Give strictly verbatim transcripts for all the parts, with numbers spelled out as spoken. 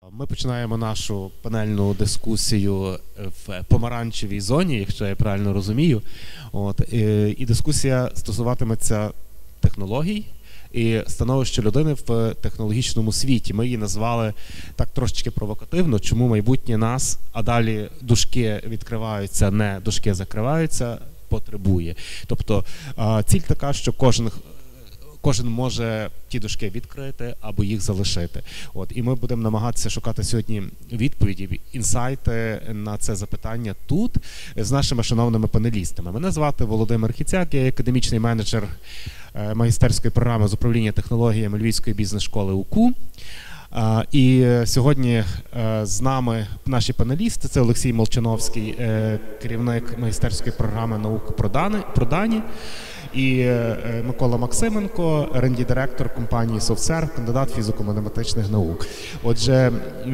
Ми починаємо нашу панельну дискусію в помаранчевій зоні, якщо я правильно розумію. От, і, і дискусія стосуватиметься технологій і становища людини в технологічному світі. Ми її назвали так трошечки провокативно, чому майбутнє нас, а далі дужки відкриваються, не дужки закриваються, потребує. Тобто ціль така, що кожен Кожен може ті дужки відкрити або їх залишити. От, і ми будемо намагатися шукати сьогодні відповіді, інсайти на це запитання тут з нашими шановними панелістами. Мене звати Володимир Хіцяк, я академічний менеджер магістерської програми з управління технологіями Львівської бізнес-школи УКУ. І сьогодні з нами наші панелісти – це Олексій Молчановський, керівник магістерської програми наук про дані, і Микола Максименко, ер енд ді-директор компанії SoftServe, кандидат фізико-математичних наук. Отже,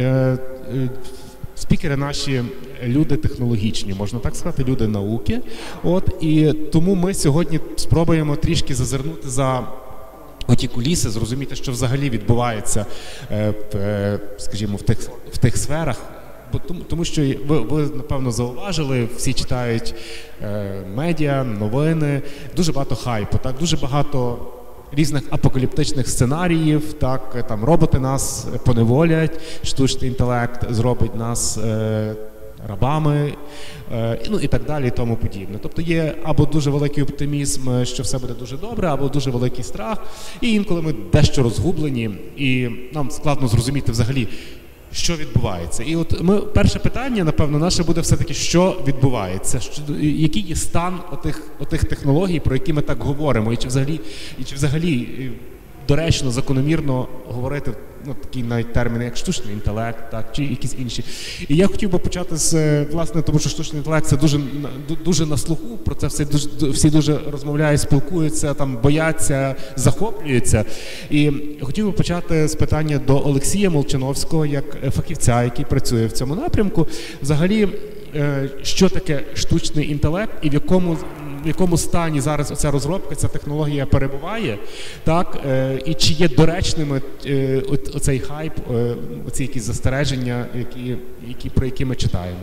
спікери наші люди технологічні, можна так сказати, люди науки. От, і тому ми сьогодні спробуємо трішки зазирнути за оті куліси, зрозуміти, що взагалі відбувається, скажімо, в тих, в тих сферах. Тому, тому що ви, ви, напевно, зауважили, всі читають е, медіа, новини, дуже багато хайпу, так, дуже багато різних апокаліптичних сценаріїв, так, там роботи нас поневолять, штучний інтелект зробить нас е, рабами, е, ну і так далі, і тому подібне. Тобто є або дуже великий оптимізм, що все буде дуже добре, або дуже великий страх, і інколи ми дещо розгублені, і нам складно зрозуміти взагалі, що відбувається. І от ми, перше питання, напевно, наше буде все-таки, що відбувається, що, який є стан отих, отих технологій, про які ми так говоримо, і чи взагалі, і чи взагалі доречно, закономірно говорити, ну, такі навіть терміни, як штучний інтелект, так, чи якісь інші. І я хотів би почати з, власне, тому що штучний інтелект – це дуже, дуже на слуху, про це всі дуже, всі дуже розмовляють, спілкуються, там, бояться, захоплюються. І хотів би почати з питання до Олексія Молчановського, як фахівця, який працює в цьому напрямку. Взагалі, що таке штучний інтелект і в якому в якому стані зараз оця розробка, ця технологія перебуває, так, е, і чи є доречними е, оцей хайп, е, оці якісь застереження, які, які, про які ми читаємо?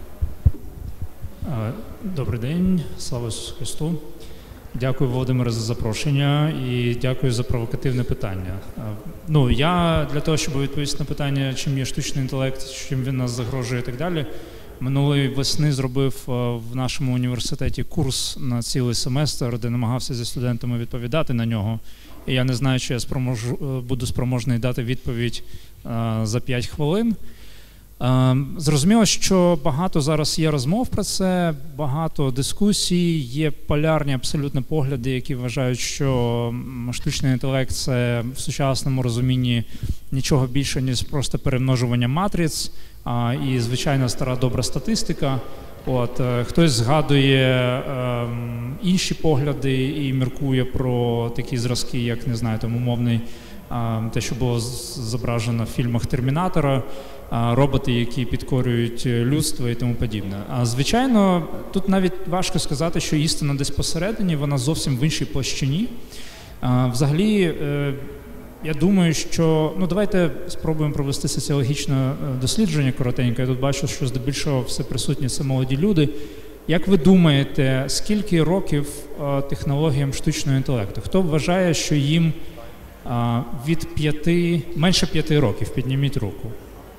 Добрий день, слава Ісусу Христу. Дякую, Володимире, за запрошення і дякую за провокативне питання. Ну, я для того, щоб відповісти на питання, чим є штучний інтелект, чим він нас загрожує і так далі, минулої весни зробив в нашому університеті курс на цілий семестр, де намагався зі студентами відповідати на нього. І я не знаю, чи я спроможу, буду спроможний дати відповідь за п'ять хвилин. Зрозуміло, що багато зараз є розмов про це, багато дискусій, є полярні абсолютно погляди, які вважають, що штучний інтелект – це в сучасному розумінні нічого більше, ніж просто перемножування матриць, а, і, звичайно, стара добра статистика. От, хтось згадує е, інші погляди і міркує про такі зразки, як, не знаю, там умовний, е, те, що було зображено в фільмах «Термінатора», е, роботи, які підкорюють людство і тому подібне. А, звичайно, тут навіть важко сказати, що істина десь посередині, вона зовсім в іншій площині. Е, взагалі, е, я думаю, що, ну, давайте спробуємо провести соціологічне дослідження коротеньке. Я тут бачу, що здебільшого все присутні – це молоді люди. Як ви думаєте, скільки років а, технологіям штучного інтелекту? Хто вважає, що їм а, від п'яти, менше п'яти років? Підніміть руку.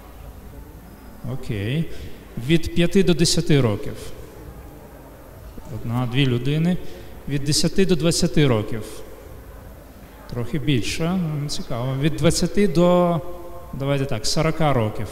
Окей. Від п'яти до десяти років. Одна, дві людини. Від десяти до двадцяти років. Трохи більше, цікаво. Від двадцяти до, давайте так, сорока років.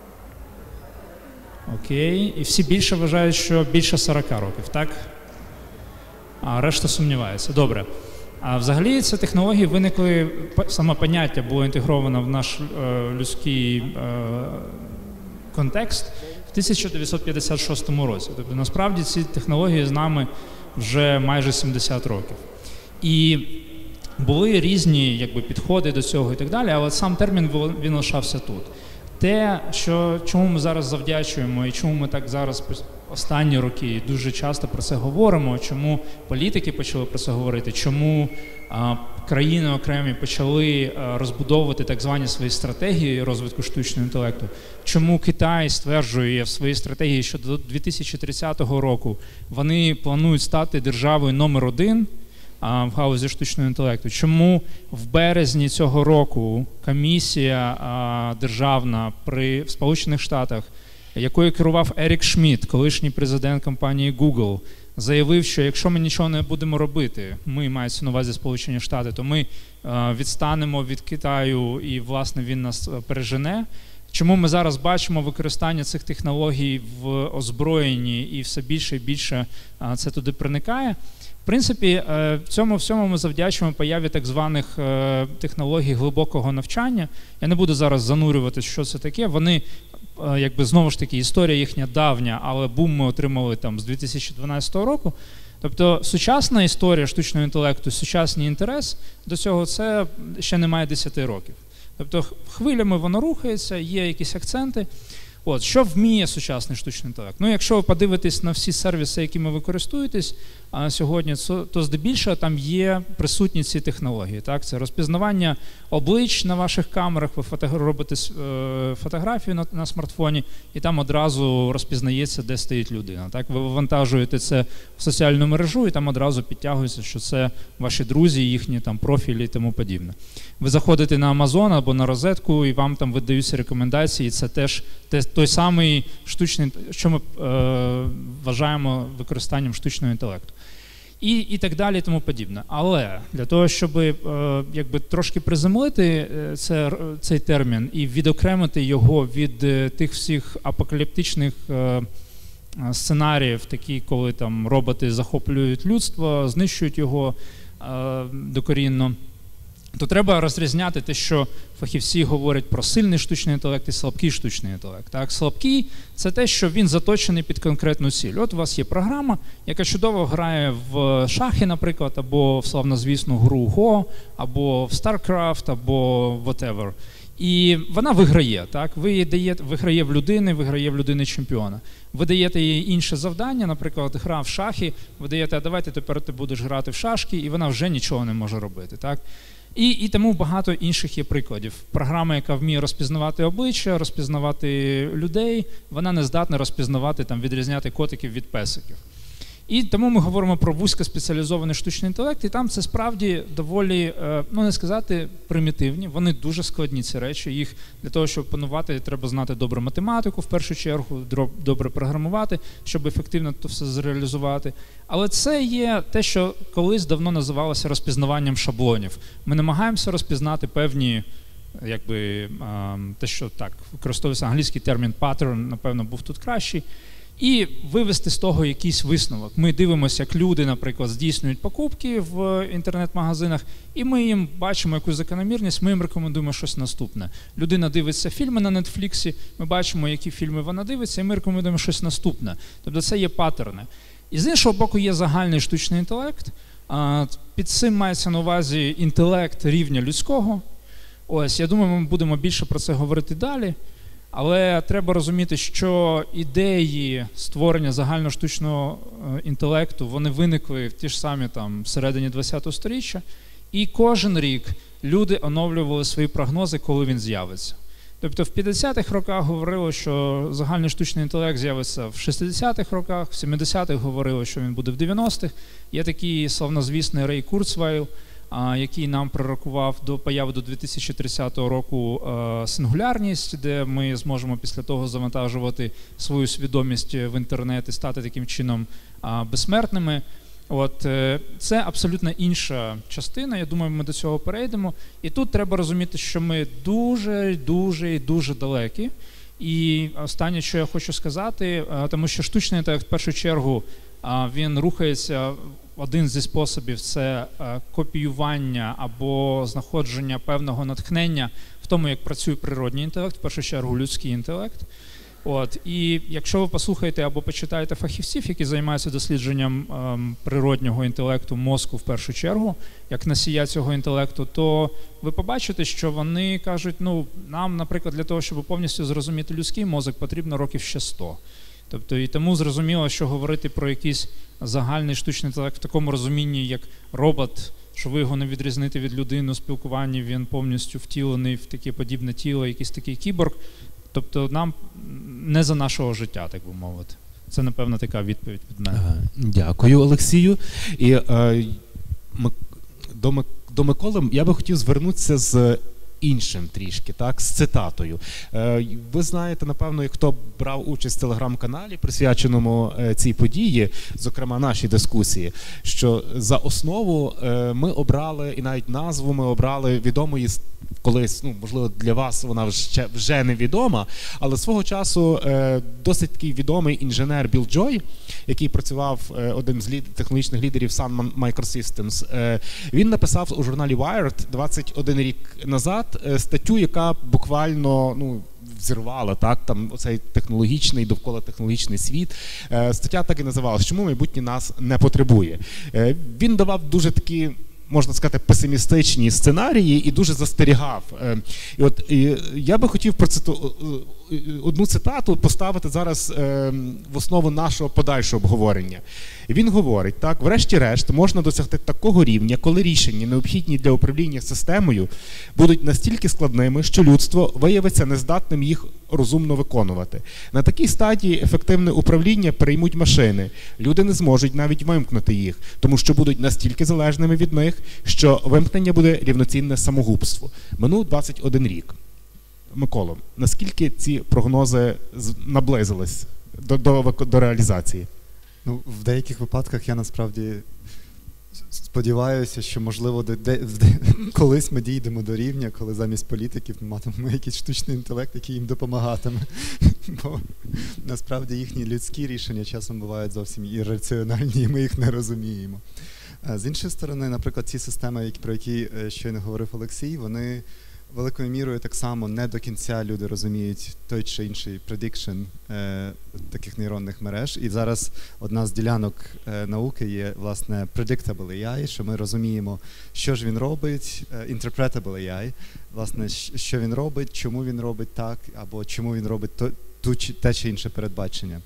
Окей. І всі більше вважають, що більше сорока років, так? А решта сумнівається. Добре. А взагалі ці технології виникли, саме поняття було інтегровано в наш е, людський е, контекст в тисяча дев'ятсот п'ятдесят шостому році. Тобто, насправді, ці технології з нами вже майже сімдесят років. І були різні, якби, підходи до цього і так далі, але сам термін, він лишався тут. Те, що, чому ми зараз завдячуємо і чому ми так зараз останні роки дуже часто про це говоримо, чому політики почали про це говорити, чому а, країни окремі почали розбудовувати так звані свої стратегії розвитку штучного інтелекту, чому Китай стверджує в своїй стратегії, що до дві тисячі тридцятого року вони планують стати державою номер один в галузі штучного інтелекту. Чому в березні цього року комісія державна при в Сполучених Штатах, якою керував Ерік Шмідт, колишній президент компанії Google, заявив, що якщо ми нічого не будемо робити, ми, мається на увазі Сполучені Штати, то ми відстанемо від Китаю і, власне, він нас пережене. Чому ми зараз бачимо використання цих технологій в озброєнні і все більше і більше це туди проникає? В принципі, цьому всьому ми завдячуємо появі так званих технологій глибокого навчання. Я не буду зараз занурюватися, що це таке. Вони, якби, знову ж таки, історія їхня давня, але бум ми отримали там з дві тисячі дванадцятого року. Тобто сучасна історія штучного інтелекту, сучасний інтерес до цього, це ще немає десяти років. Тобто хвилями воно рухається, є якісь акценти. От, що вміє сучасний штучний інтелект? Ну, якщо ви подивитесь на всі сервіси, якими ви користуєтесь а, сьогодні, то, то здебільшого там є присутні ці технології. Так? Це розпізнавання облич на ваших камерах, ви фото, робите е, фотографію на, на смартфоні, і там одразу розпізнається, де стоїть людина. Так? Ви вивантажуєте це в соціальну мережу, і там одразу підтягується, що це ваші друзі, їхні там профілі і тому подібне. Ви заходите на Amazon або на розетку, і вам там видаються рекомендації, і це теж те, той самий штучний, що ми е, вважаємо використанням штучного інтелекту. І, і так далі, і тому подібне. Але для того, щоб е, якби трошки приземлити це, цей термін і відокремити його від е, тих всіх апокаліптичних е, сценаріїв, такі, коли там роботи захоплюють людство, знищують його е, докорінно, то треба розрізняти те, що фахівці говорять про сильний штучний інтелект і слабкий штучний інтелект. Так, слабкий – це те, що він заточений під конкретну ціль. От у вас є програма, яка чудово грає в шахи, наприклад, або в славнозвісну гру Го, або в StarCraft, або whatever. І вона виграє, так? Ви їй даєте, виграє в людини, виграє в людини чемпіона. Ви даєте їй інше завдання, наприклад, гра в шахи, ви даєте, а давайте тепер ти будеш грати в шашки, і вона вже нічого не може робити, так? І, і тому багато інших є прикладів. Програма, яка вміє розпізнавати обличчя, розпізнавати людей, вона не здатна розпізнавати, там, відрізняти котиків від песиків. І тому ми говоримо про вузькоспеціалізований штучний інтелект, і там це справді доволі, ну не сказати, примітивні, вони дуже складні ці речі, їх для того, щоб опанувати, треба знати добре математику в першу чергу, добре програмувати, щоб ефективно це все зреалізувати. Але це є те, що колись давно називалося розпізнаванням шаблонів. Ми намагаємося розпізнати певні, якби, те, що так, використовується англійський термін pattern, напевно, був тут кращий, і вивести з того якийсь висновок. Ми дивимося, як люди, наприклад, здійснюють покупки в інтернет-магазинах, і ми їм бачимо якусь закономірність, ми їм рекомендуємо щось наступне. Людина дивиться фільми на Нетфліксі, ми бачимо, які фільми вона дивиться, і ми рекомендуємо щось наступне. Тобто це є паттерни. І з іншого боку є загальний штучний інтелект. Під цим мається на увазі інтелект рівня людського. Ось, я думаю, ми будемо більше про це говорити далі. Але треба розуміти, що ідеї створення загального штучного інтелекту, вони виникли в ті ж самі там всередині ХХ століття, і кожен рік люди оновлювали свої прогнози, коли він з'явиться. Тобто в п'ятдесятих роках говорили, що загальний штучний інтелект з'явиться в шістдесятих роках, в сімдесятих говорили, що він буде в дев'яностих. Є такий славнозвісний Рей Курцвейл, який нам пророкував до появи до дві тисячі тридцятого року сингулярність, де ми зможемо після того завантажувати свою свідомість в інтернет і стати таким чином безсмертними. От, це абсолютно інша частина, я думаю, ми до цього перейдемо. І тут треба розуміти, що ми дуже, дуже і дуже далекі. І останнє, що я хочу сказати, тому що штучний інтелект в першу чергу він рухається. Один зі способів – це копіювання або знаходження певного натхнення в тому, як працює природній інтелект, в першу чергу людський інтелект. От. І якщо ви послухаєте або почитаєте фахівців, які займаються дослідженням ем, природнього інтелекту мозку в першу чергу, як носія цього інтелекту, то ви побачите, що вони кажуть, ну, нам, наприклад, для того, щоб повністю зрозуміти людський мозок, потрібно років ще сто. Тобто і тому зрозуміло, що говорити про якийсь загальний штучний інтелект в такому розумінні, як робот, що ви його не відрізните від людини у спілкуванні, він повністю втілений в таке подібне тіло, якийсь такий кіборг. Тобто нам не за нашого життя, так би мовити. Це, напевно, така відповідь від мене. Дякую, Олексію. І е, до, до Миколи я би хотів звернутися з іншим трішки, так, з цитатою. Е, ви знаєте, напевно, хто брав участь в телеграм-каналі, присвяченому е, цій події, зокрема нашій дискусії, що за основу е, ми обрали, і навіть назву ми обрали відомої колись, ну, можливо, для вас вона вже, вже невідома, але свого часу е, досить такий відомий інженер Білл Джой, який працював е, одним з лід, технологічних лідерів Sun Microsystems, е, він написав у журналі Wired двадцять один рік назад е, статтю, яка буквально, ну, взірвала, так, там оцей технологічний, довкола технологічний світ. Е, стаття так і називалась «Чому майбутнє нас не потребує?». Е, він давав дуже такі, можна сказати, песимістичні сценарії і дуже застерігав. І от і я би хотів проциту... одну цитату поставити зараз в основу нашого подальшого обговорення. Він говорить, так, врешті-решт можна досягти такого рівня, коли рішення, необхідні для управління системою, будуть настільки складними, що людство виявиться нездатним їх розумно виконувати. На такій стадії ефективне управління переймуть машини. Люди не зможуть навіть вимкнути їх, тому що будуть настільки залежними від них, що вимкнення буде рівноцінне самогубству. Минув двадцять один рік. Миколо, наскільки ці прогнози наблизились до, до, до реалізації? Ну, в деяких випадках я насправді сподіваюся, що, можливо, де, де, де, колись ми дійдемо до рівня, коли замість політиків ми матимемо якийсь штучний інтелект, який їм допомагатиме. Бо насправді їхні людські рішення часом бувають зовсім ірраціональні, і ми їх не розуміємо. З іншої сторони, наприклад, ці системи, про які щойно говорив Олексій, вони великою мірою так само не до кінця люди розуміють той чи інший prediction е, таких нейронних мереж. І зараз одна з ділянок е, науки є, власне, predictable ей ай, що ми розуміємо, що ж він робить, е, interpretable ей ай, власне, що він робить, чому він робить так, або чому він робить то, ту, чи, те чи інше передбачення.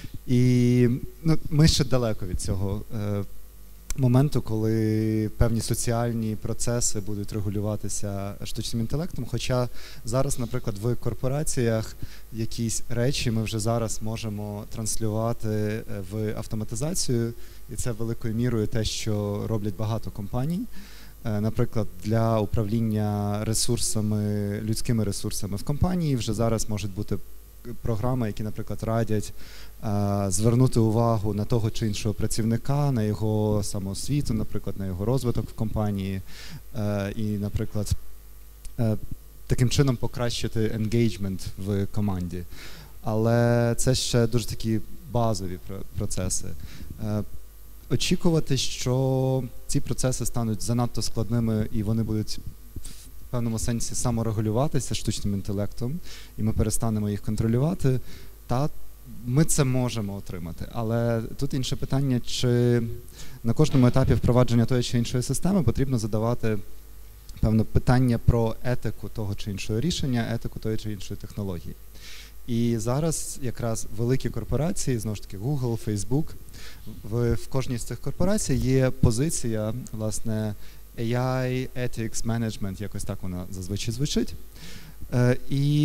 І ну, ми ще далеко від цього е, моменту, коли певні соціальні процеси будуть регулюватися штучним інтелектом, хоча зараз, наприклад, в корпораціях якісь речі ми вже зараз можемо транслювати в автоматизацію, і це великою мірою те, що роблять багато компаній. Наприклад, для управління ресурсами, людськими ресурсами в компанії вже зараз можуть бути програми, які, наприклад, радять а, звернути увагу на того чи іншого працівника, на його самоосвіту, наприклад, на його розвиток в компанії, а, і, наприклад, а, таким чином покращити енгейджмент в команді. Але це ще дуже такі базові процеси. А, очікувати, що ці процеси стануть занадто складними і вони будуть в певному сенсі саморегулюватися штучним інтелектом, і ми перестанемо їх контролювати, та ми це можемо отримати. Але тут інше питання, чи на кожному етапі впровадження тої чи іншої системи потрібно задавати певне питання про етику того чи іншого рішення, етику тої чи іншої технології. І зараз якраз великі корпорації, знову ж таки Google, Facebook, в, в кожній з цих корпорацій є позиція, власне, ей ай Ethics Management, якось так вона зазвичай звучить. Е, і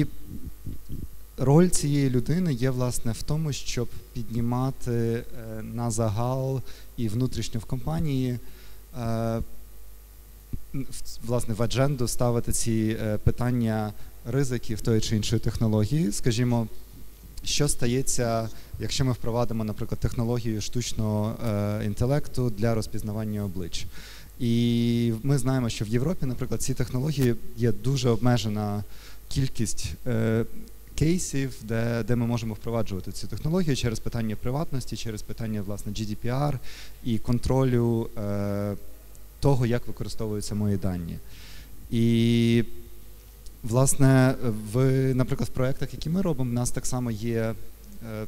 роль цієї людини є, власне, в тому, щоб піднімати е, на загал і внутрішньо в компанії, е, власне, в адженду ставити ці е, питання ризиків тої чи іншої технології. Скажімо, що стається, якщо ми впровадимо, наприклад, технологію штучного е, інтелекту для розпізнавання облич. І ми знаємо, що в Європі, наприклад, ці технології є дуже обмежена кількість е, кейсів, де, де ми можемо впроваджувати цю технологію через питання приватності, через питання, власне, джі ді пі ар і контролю е, того, як використовуються мої дані. І, власне, в, наприклад, в проєктах, які ми робимо, в нас так само є, е,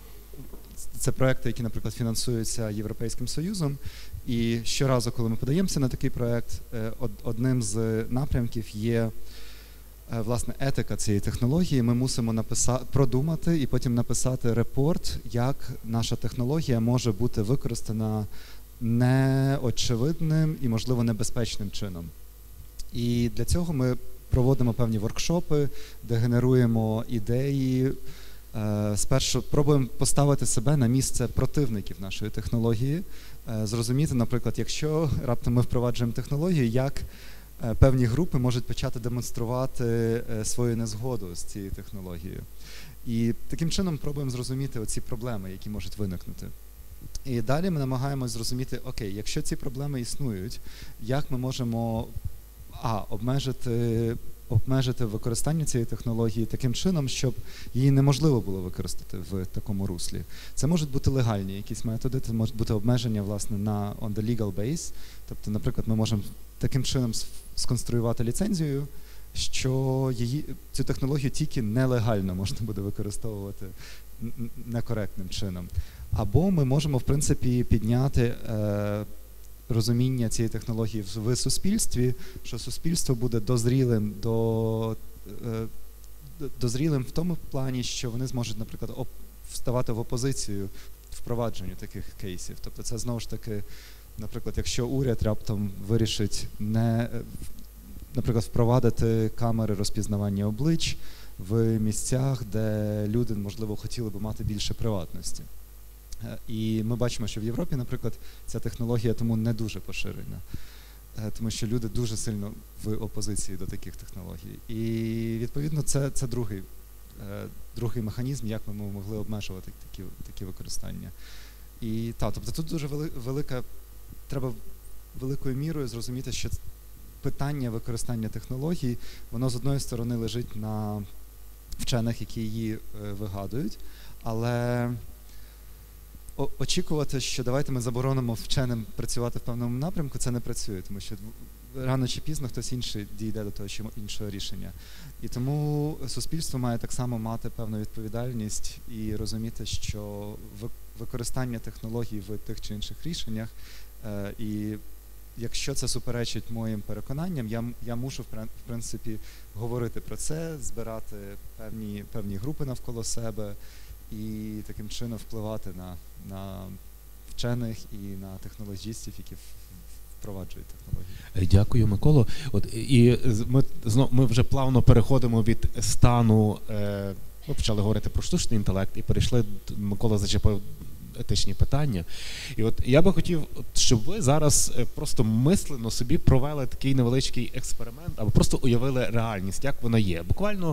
це проєкти, які, наприклад, фінансуються Європейським Союзом. І щоразу, коли ми подаємося на такий проєкт, одним з напрямків є, власне, етика цієї технології. Ми мусимо написати, продумати і потім написати репорт, як наша технологія може бути використана неочевидним і, можливо, небезпечним чином. І для цього ми проводимо певні воркшопи, де генеруємо ідеї. Спершу пробуємо поставити себе на місце противників нашої технології, зрозуміти, наприклад, якщо раптом ми впроваджуємо технологію, як певні групи можуть почати демонструвати свою незгоду з цією технологією. І таким чином пробуємо зрозуміти оці проблеми, які можуть виникнути. І далі ми намагаємось зрозуміти, окей, якщо ці проблеми існують, як ми можемо а, обмежити, обмежити використання цієї технології таким чином, щоб її неможливо було використати в такому руслі. Це можуть бути легальні якісь методи, це можуть бути обмеження, власне, на on the legal base. Тобто, наприклад, ми можемо таким чином сконструювати ліцензію, що її, цю технологію тільки нелегально можна буде використовувати некоректним чином. Або ми можемо, в принципі, підняти е, розуміння цієї технології в, в суспільстві, що суспільство буде дозрілим, до, е, дозрілим в тому плані, що вони зможуть, наприклад, оп, вставати в опозицію впровадженню таких кейсів. Тобто це, знову ж таки, наприклад, якщо уряд раптом вирішить не, наприклад, впровадити камери розпізнавання облич в місцях, де люди, можливо, хотіли би мати більше приватності. І ми бачимо, що в Європі, наприклад, ця технологія тому не дуже поширена, тому що люди дуже сильно в опозиції до таких технологій. І, відповідно, це, це другий, другий механізм, як ми могли обмежувати такі, такі використання. І та, тобто тут дуже велика, треба великою мірою зрозуміти, що питання використання технологій, воно з одної сторони лежить на вчених, які її вигадують, але очікувати, що давайте ми заборонимо вченим працювати в певному напрямку, це не працює, тому що рано чи пізно хтось інший дійде до того чи іншого рішення. І тому суспільство має так само мати певну відповідальність і розуміти, що використання технологій в тих чи інших рішеннях, е, і якщо це суперечить моїм переконанням, я, я мушу, в принципі, говорити про це, збирати певні, певні групи навколо себе і таким чином впливати на, на вчених і на технологістів, які впроваджують технології. Дякую, Миколо. От, і ми, знов, ми вже плавно переходимо від стану, е, ми почали говорити про штучний інтелект і перейшли, Микола зачепив етичні питання. І от я би хотів, щоб ви зараз просто мислено собі провели такий невеличкий експеримент, або просто уявили реальність, як вона є. Буквально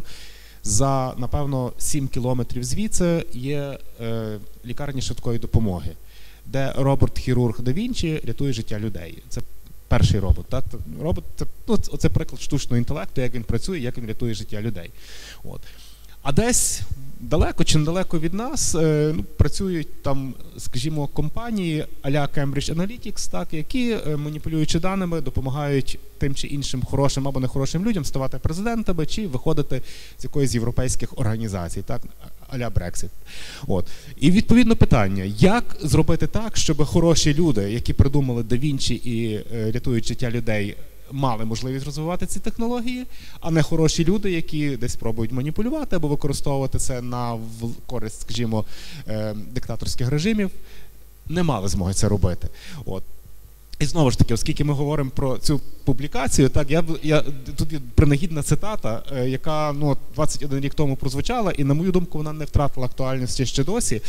за, напевно, сім кілометрів звідси є е, лікарня швидкої допомоги, де робот-хірург да Вінчі рятує життя людей. Це перший робот. Так? Робот це, ну, це приклад штучного інтелекту, як він працює, як він рятує життя людей. От. А десь далеко чи недалеко від нас е, ну, працюють там, скажімо, компанії а-ля Cambridge Analytics, так, які, е, маніпулюючи даними, допомагають тим чи іншим хорошим або нехорошим людям ставати президентами чи виходити з якоїсь європейських організацій, так, а-ля Brexit. От. І відповідно питання, як зробити так, щоб хороші люди, які придумали да Вінчі і е, рятують життя людей, мали можливість розвивати ці технології, а не хороші люди, які десь пробують маніпулювати або використовувати це на користь, скажімо, е, диктаторських режимів, не мали змоги це робити. От. І знову ж таки, оскільки ми говоримо про цю публікацію, так, я, я, тут є принагідна цитата, е, яка ну, двадцять один рік тому прозвучала, і, на мою думку, вона не втратила актуальності ще досі.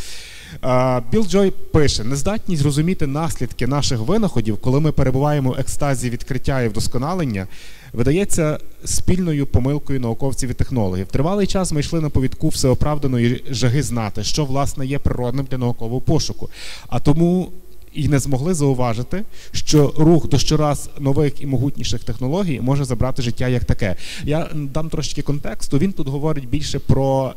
Е, Білл Джой пише: «Нездатність зрозуміти наслідки наших винаходів, коли ми перебуваємо в екстазі відкриття і вдосконалення, видається спільною помилкою науковців і технологів. Тривалий час ми йшли на повідку всеоправданої жаги знати, що, власне, є природним для наукового пошуку. А тому і не змогли зауважити, що рух до щораз нових і могутніших технологій може забрати життя як таке». Я дам трошки контексту. Він тут говорить більше про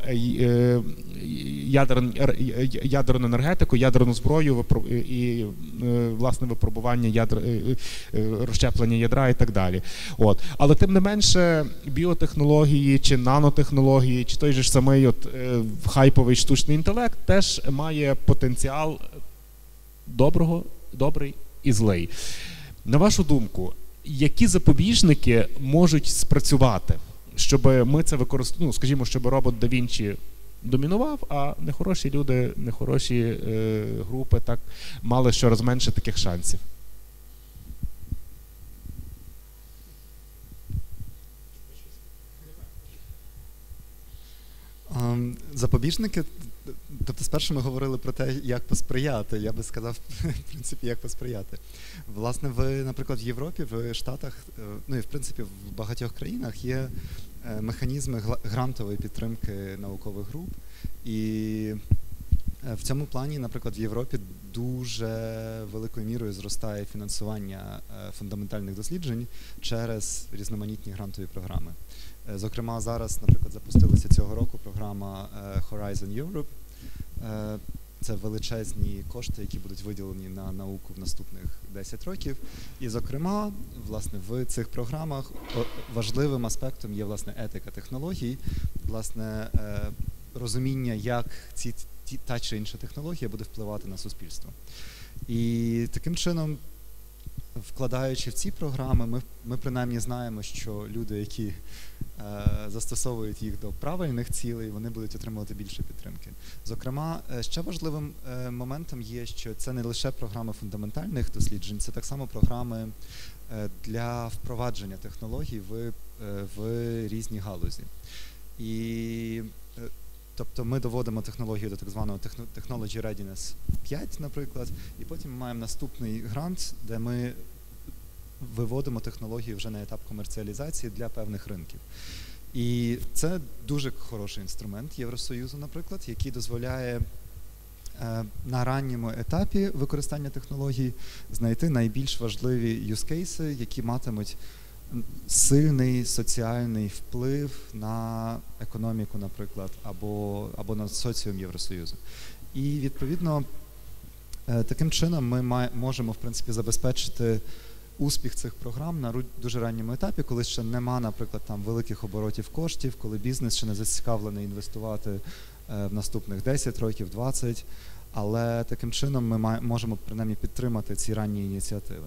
ядерну енергетику, ядерну зброю і, власне, випробування ядер, розщеплення ядра і так далі. От. Але тим не менше, біотехнології чи нанотехнології, чи той же ж самий от, хайповий штучний інтелект теж має потенціал доброго, добрий і злий. На вашу думку, які запобіжники можуть спрацювати, щоб ми це використовували, ну, скажімо, щоб робот да Вінчі домінував, а нехороші люди, нехороші е, групи так мали щораз менше таких шансів. Запобіжники, тобто спершу ми говорили про те, як посприяти, я би сказав, в принципі, як посприяти. Власне, ви, наприклад, в Європі, в Штатах, ну і в принципі в багатьох країнах є механізми грантової підтримки наукових груп, і в цьому плані, наприклад, в Європі дуже великою мірою зростає фінансування фундаментальних досліджень через різноманітні грантові програми. Зокрема, зараз, наприклад, запустилася цього року програма Horizon Europe. Це величезні кошти, які будуть виділені на науку в наступних десять років. І, зокрема, власне, в цих програмах важливим аспектом є, власне, етика технологій, власне, розуміння, як ці, ті, та чи інша технологія буде впливати на суспільство. І таким чином, вкладаючи в ці програми, ми, ми принаймні знаємо, що люди, які е, застосовують їх до правильних цілей, вони будуть отримувати більше підтримки. Зокрема, ще важливим е, моментом є, що це не лише програми фундаментальних досліджень, це так само програми е, для впровадження технологій в, е, в різні галузі. І е, Тобто ми доводимо технологію до так званого Technology Readiness п'ять, наприклад, і потім ми маємо наступний грант, де ми виводимо технологію вже на етап комерціалізації для певних ринків. І це дуже хороший інструмент Євросоюзу, наприклад, який дозволяє е, на ранньому етапі використання технологій знайти найбільш важливі юзкейси, які матимуть сильний соціальний вплив на економіку, наприклад, або, або на соціум Євросоюзу. І, відповідно, таким чином ми має, можемо, в принципі, забезпечити успіх цих програм на дуже ранньому етапі, коли ще нема, наприклад, там великих оборотів коштів, коли бізнес ще не зацікавлений інвестувати в наступних десять років, двадцять, але таким чином ми можемо, принаймні, підтримати ці ранні ініціативи.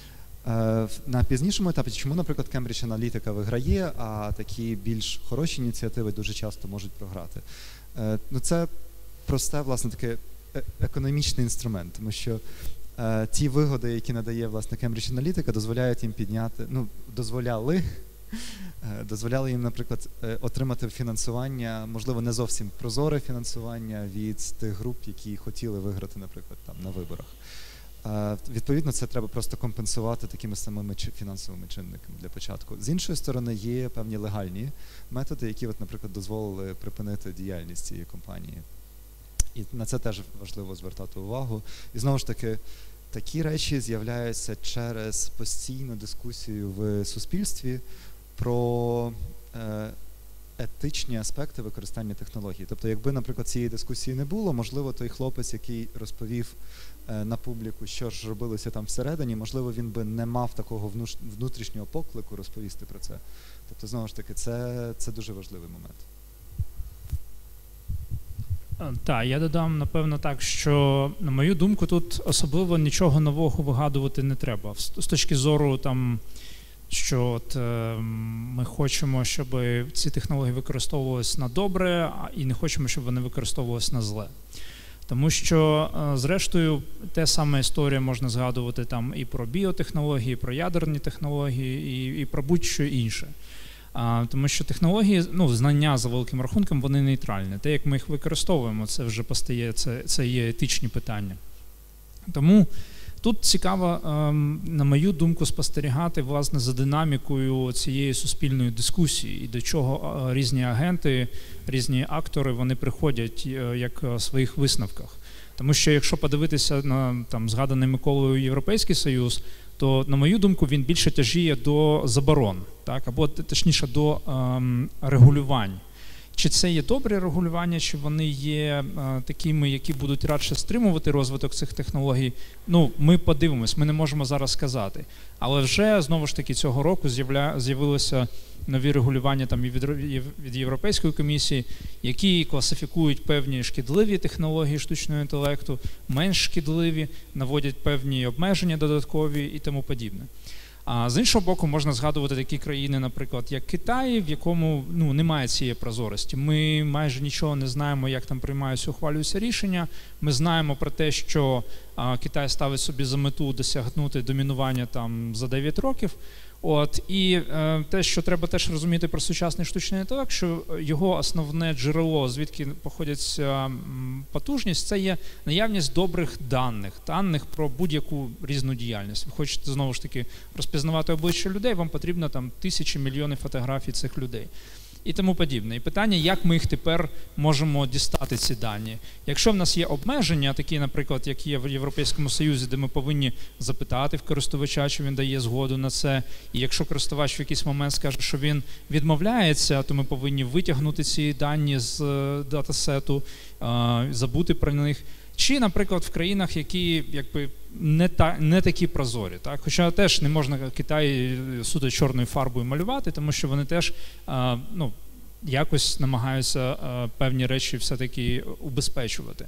На пізнішому етапі, чому, наприклад, Cambridge Analytica виграє, а такі більш хороші ініціативи дуже часто можуть програти? Ну, це просте, власне, таке економічний інструмент, тому що е, ті вигоди, які надає, власне, Cambridge Analytica, дозволяють їм підняти, ну, дозволяли, е, дозволяли їм, наприклад, е, отримати фінансування, можливо, не зовсім прозоре фінансування від тих груп, які хотіли виграти, наприклад, там, на виборах. Відповідно, це треба просто компенсувати такими самими фінансовими чинниками для початку. З іншої сторони, є певні легальні методи, які, от, наприклад, дозволили припинити діяльність цієї компанії. І на це теж важливо звертати увагу. І знову ж таки, такі речі з'являються через постійну дискусію в суспільстві про е, етичні аспекти використання технологій. Тобто, якби, наприклад, цієї дискусії не було, можливо, той хлопець, який розповів на публіку, що ж робилося там всередині, можливо, він би не мав такого внутрішнього поклику розповісти про це. Тобто, знову ж таки, це, це дуже важливий момент. Так, я додам, напевно, так, що, на мою думку, тут особливо нічого нового вигадувати не треба. З точки зору, там, що от, е, ми хочемо, щоб ці технології використовувалися на добре, і не хочемо, щоб вони використовувалися на зле. Тому що, зрештою, те саме історія можна згадувати там і про біотехнології, і про ядерні технології, і, і про будь-що інше. А, тому що технології, ну, знання за великим рахунком, вони нейтральні. Те, як ми їх використовуємо, це вже постає, це, це є етичні питання. Тому тут цікаво, на мою думку, спостерігати, власне, за динамікою цієї суспільної дискусії і до чого різні агенти, різні актори, вони приходять як в своїх висновках. Тому що якщо подивитися на там згаданий Миколою Європейський Союз, то, на мою думку, він більше тяжіє до заборон, так, або точніше до ем, регулювань. Чи це є добре регулювання, чи вони є е, такими, які будуть радше стримувати розвиток цих технологій? Ну, ми подивимось, ми не можемо зараз сказати. Але вже, знову ж таки, цього року з'явилося нові регулювання там, від, від Європейської комісії, які класифікують певні шкідливі технології штучного інтелекту, менш шкідливі, наводять певні обмеження додаткові і тому подібне. А з іншого боку, можна згадувати такі країни, наприклад, як Китай, в якому ну, немає цієї прозорості. Ми майже нічого не знаємо, як там приймаються, ухвалюються рішення. Ми знаємо про те, що а, Китай ставить собі за мету досягнути домінування там за дев'ять років. От, і е, те, що треба теж розуміти про сучасний штучний інтелект, що його основне джерело, звідки походять е, потужність, це є наявність добрих даних, даних про будь-яку різну діяльність. Ви хочете, знову ж таки, розпізнавати обличчя людей, вам потрібно там тисячі, мільйони фотографій цих людей. І тому подібне. І питання, як ми їх тепер можемо дістати, ці дані. Якщо в нас є обмеження, такі, наприклад, як є в Європейському Союзі, де ми повинні запитати в користувача, чи він дає згоду на це, і якщо користувач в якийсь момент скаже, що він відмовляється, то ми повинні витягнути ці дані з датасету, забути про них. Чи, наприклад, в країнах, які якби не та не такі прозорі, так? Хоча теж не можна Китай суто чорною фарбою малювати, тому що вони теж а, ну, якось намагаються а, певні речі все-таки убезпечувати.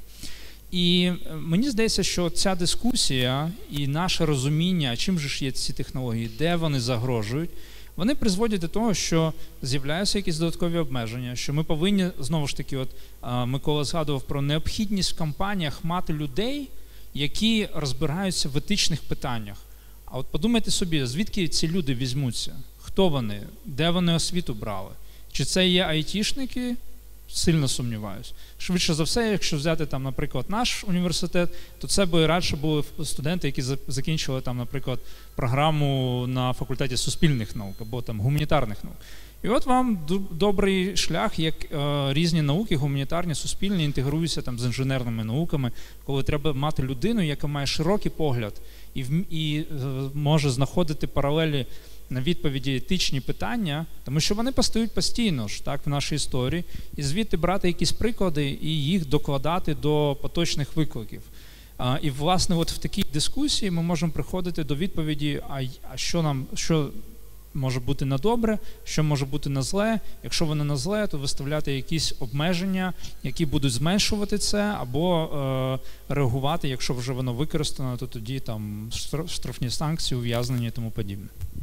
І мені здається, що ця дискусія і наше розуміння, чим же ж є ці технології, де вони загрожують, вони призводять до того, що з'являються якісь додаткові обмеження, що ми повинні, знову ж таки, от Микола згадував про необхідність в компаніях мати людей, які розбираються в етичних питаннях. А от подумайте собі, звідки ці люди візьмуться? Хто вони? Де вони освіту брали? Чи це є айтішники? Сильно сумніваюсь. Швидше за все, якщо взяти там, наприклад, наш університет, то це би радше були студенти, які закінчили там, наприклад, програму на факультеті суспільних наук або там гуманітарних наук. І от вам добрий шлях, як е, різні науки, гуманітарні, суспільні, інтегруються там з інженерними науками, коли треба мати людину, яка має широкий погляд і, і е, може знаходити паралелі на відповіді етичні питання, тому що вони постають постійно ж, так, в нашій історії, і звідти брати якісь приклади і їх докладати до поточних викликів. А, і, власне, от в такій дискусії ми можемо приходити до відповіді, а, а що нам, що може бути на добре, що може бути на зле. Якщо воно на зле, то виставляти якісь обмеження, які будуть зменшувати це, або е, реагувати, якщо вже воно використано, то тоді там штрафні санкції, ув'язнення і тому подібне.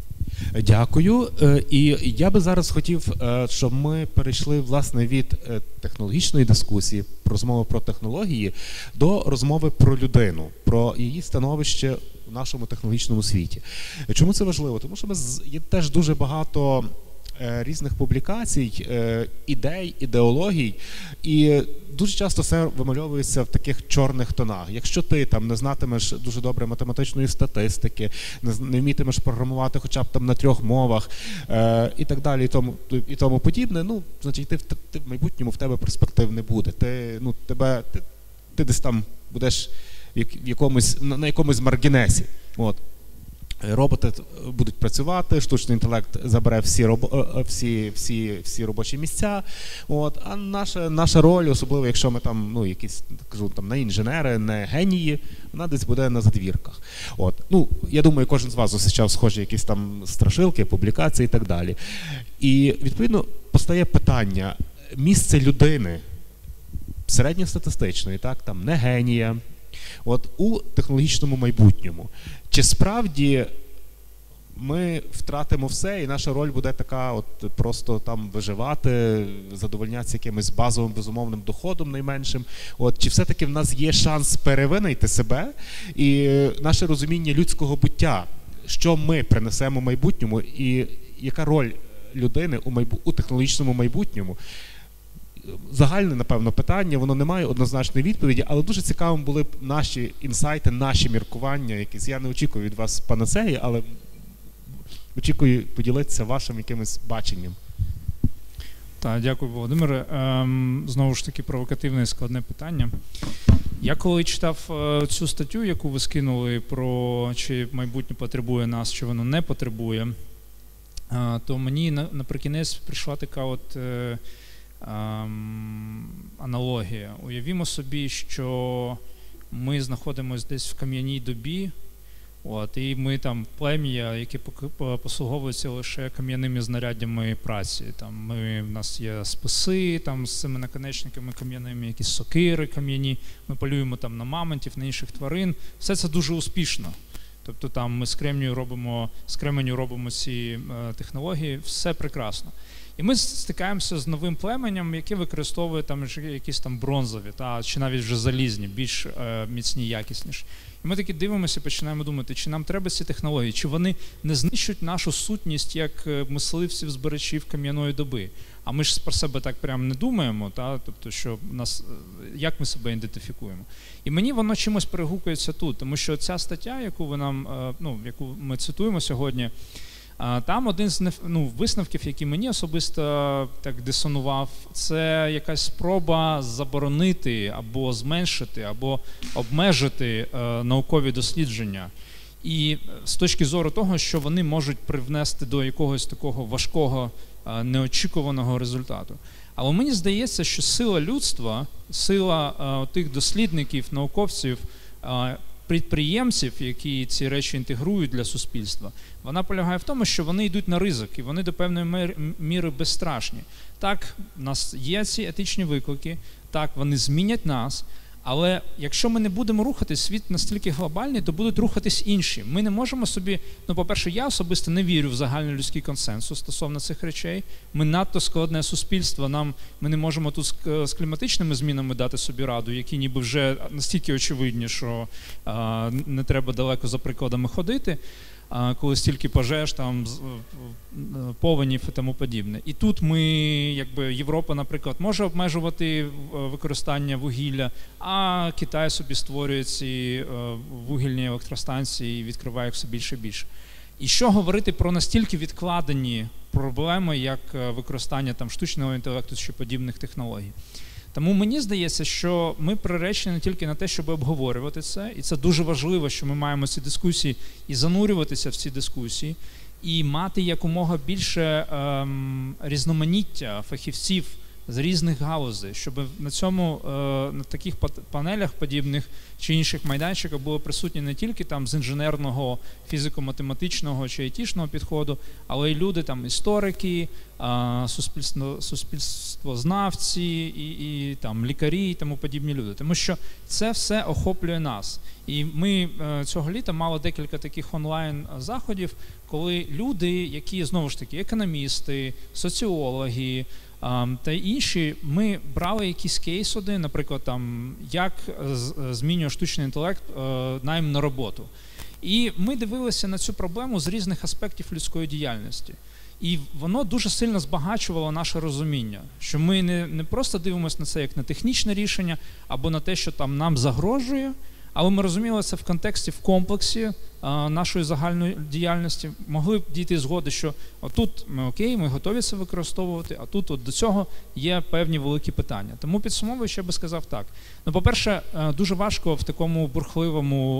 Дякую. І я би зараз хотів, щоб ми перейшли, власне, від технологічної дискусії, розмови про технології, до розмови про людину, про її становище в нашому технологічному світі. Чому це важливо? Тому що є теж дуже багато різних публікацій, ідей, ідеологій, і дуже часто все вимальовується в таких чорних тонах. Якщо ти там не знатимеш дуже добре математичної статистики, не, не вмітимеш програмувати хоча б там на трьох мовах е, і так далі, і тому, і тому подібне, ну, значить, ти, ти в майбутньому в тебе перспектив не буде. Ти, ну, тебе, ти, ти десь там будеш в якомусь, на якомусь маргінесі. От. Роботи будуть працювати, штучний інтелект забере всі, робо, всі, всі, всі робочі місця. От. А наша, наша роль, особливо якщо ми там, ну, якісь, кажу, там, не інженери, не генії, вона десь буде на задвірках. От. Ну, я думаю, кожен з вас зустрічав схожі якісь там страшилки, публікації і так далі. І, відповідно, постає питання, місце людини середньостатистичної, так, там, не генія, от, у технологічному майбутньому. Чи справді ми втратимо все, і наша роль буде така, от просто там виживати, задовольнятися якимось базовим, безумовним доходом найменшим? От, чи все-таки в нас є шанс перевинайти себе і наше розуміння людського буття, що ми принесемо майбутньому, і яка роль людини у, майбу... у технологічному майбутньому? Загальне, напевно, питання, воно не має однозначної відповіді, але дуже цікавим були б наші інсайти, наші міркування якісь. Я не очікую від вас панацеї, але очікую поділитися вашим якимось баченням. Так, дякую, Володимире. Ем, знову ж таки, провокативне і складне питання. Я коли читав е, цю статтю, яку ви скинули про чи майбутнє потребує нас, чи воно не потребує, е, то мені на, наприкінець прийшла така от е, аналогія. Уявімо собі, що ми знаходимося десь в кам'яній добі, от, і ми там плем'я, які послуговуються лише кам'яними знаряддями праці. Там ми, в нас є списи там, з цими наконечниками кам'яними, якісь сокири кам'яні, ми полюємо там на мамонтів, на інших тварин. Все це дуже успішно. Тобто там ми з кремнію робимо, з кременю робимо ці е, технології, все прекрасно. І ми стикаємося з новим племенем, яке використовує там якісь там бронзові, та, чи навіть вже залізні, більш е, міцні, якісніші. І ми таки дивимося і починаємо думати, чи нам треба ці технології, чи вони не знищують нашу сутність як мисливців, збирачів кам'яної доби. А ми ж про себе так прямо не думаємо, та? Тобто, що нас, як ми себе ідентифікуємо. І мені воно чимось перегукується тут, тому що ця стаття, яку ви нам, ну, яку ми цитуємо сьогодні, там один з ну, висновків, який мені особисто так дисонував, це якась спроба заборонити або зменшити, або обмежити е, наукові дослідження. І з точки зору того, що вони можуть привнести до якогось такого важкого, е, неочікуваного результату. Але мені здається, що сила людства, сила е, тих дослідників, науковців, е, підприємців, які ці речі інтегрують для суспільства, вона полягає в тому, що вони йдуть на ризик, і вони до певної міри безстрашні. Так, в нас є ці етичні виклики, так, вони змінять нас, але якщо ми не будемо рухатись, світ настільки глобальний, то будуть рухатись інші. Ми не можемо собі, ну, по-перше, я особисто не вірю в загальнолюдський консенсус стосовно цих речей. Ми надто складне суспільство, нам, ми не можемо тут з кліматичними змінами дати собі раду, які ніби вже настільки очевидні, що а, не треба далеко за прикладами ходити, а, коли стільки пожеж, там, повенів і тому подібне. І тут ми, якби, Європа, наприклад, може обмежувати використання вугілля, а Китай собі створює ці вугільні електростанції і відкриває їх все більше і більше. І що говорити про настільки відкладені проблеми, як використання там штучного інтелекту чи подібних технологій. Тому мені здається, що ми приречені не тільки на те, щоб обговорювати це, і це дуже важливо, що ми маємо ці дискусії і занурюватися в ці дискусії, і мати якомога більше ем, різноманіття фахівців з різних галузей, щоб на цьому, е, на таких панелях подібних чи інших майданчиках було присутні не тільки там з інженерного, фізико-математичного чи айтішного підходу, але й люди там історики, е, суспільство, суспільствознавці і, і там лікарі і тому подібні люди. Тому що це все охоплює нас. І ми е, цього літа мали декілька таких онлайн-заходів, коли люди, які, знову ж таки, економісти, соціологи, та інші, ми брали якісь кейси, наприклад, там, як змінює штучний інтелект найм на роботу. І ми дивилися на цю проблему з різних аспектів людської діяльності. І воно дуже сильно збагачувало наше розуміння, що ми не, не просто дивимося на це як на технічне рішення або на те, що там нам загрожує, але ми розуміли це в контексті, в комплексі а, нашої загальної діяльності. Могли б дійти згоди, що отут ми окей, ми готові це використовувати, а тут от до цього є певні великі питання. Тому підсумовуючи, я би сказав так. Ну, по-перше, дуже важко в такому бурхливому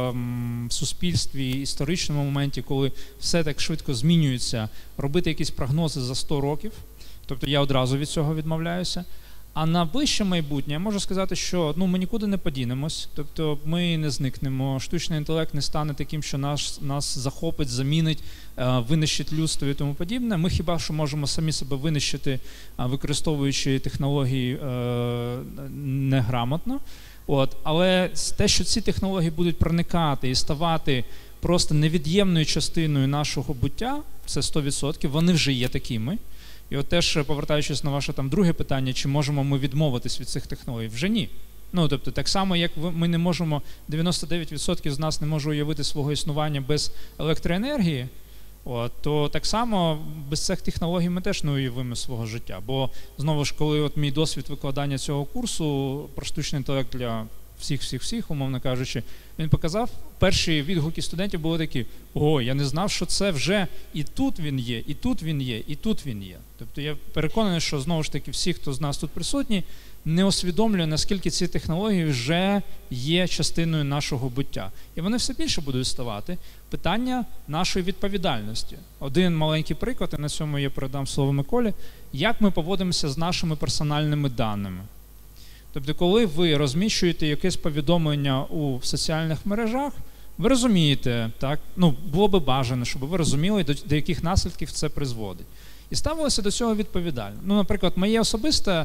е, суспільстві, історичному моменті, коли все так швидко змінюється, робити якісь прогнози за сто років. Тобто я одразу від цього відмовляюся. А на ближче майбутнє я можу сказати, що ну, ми нікуди не подінемось, тобто ми не зникнемо, штучний інтелект не стане таким, що нас, нас захопить, замінить, винищить людство і тому подібне. Ми хіба що можемо самі себе винищити, використовуючи технології неграмотно. От. Але те, що ці технології будуть проникати і ставати просто невід'ємною частиною нашого буття, це сто відсотків, вони вже є такими. І от теж, повертаючись на ваше там друге питання, чи можемо ми відмовитись від цих технологій? Вже ні. Ну, тобто, так само, як ми не можемо, дев'яносто дев'ять відсотків з нас не може уявити свого існування без електроенергії, от, то так само без цих технологій ми теж не уявимо свого життя. Бо, знову ж, коли от мій досвід викладання цього курсу про штучний інтелект для всіх-всіх-всіх, умовно кажучи, він показав, перші відгуки студентів були такі: о, я не знав, що це вже і тут він є, і тут він є, і тут він є. Тобто я переконаний, що, знову ж таки, всі, хто з нас тут присутні, не усвідомлює, наскільки ці технології вже є частиною нашого буття. І вони все більше будуть ставати. Питання нашої відповідальності. Один маленький приклад, і на цьому я передам слово Миколі, як ми поводимося з нашими персональними даними. Тобто, коли ви розміщуєте якесь повідомлення у соціальних мережах, ви розумієте, так, ну, було би бажано, щоб ви розуміли, до, до яких наслідків це призводить. І ставилося до цього відповідально. Ну, наприклад, моє особисте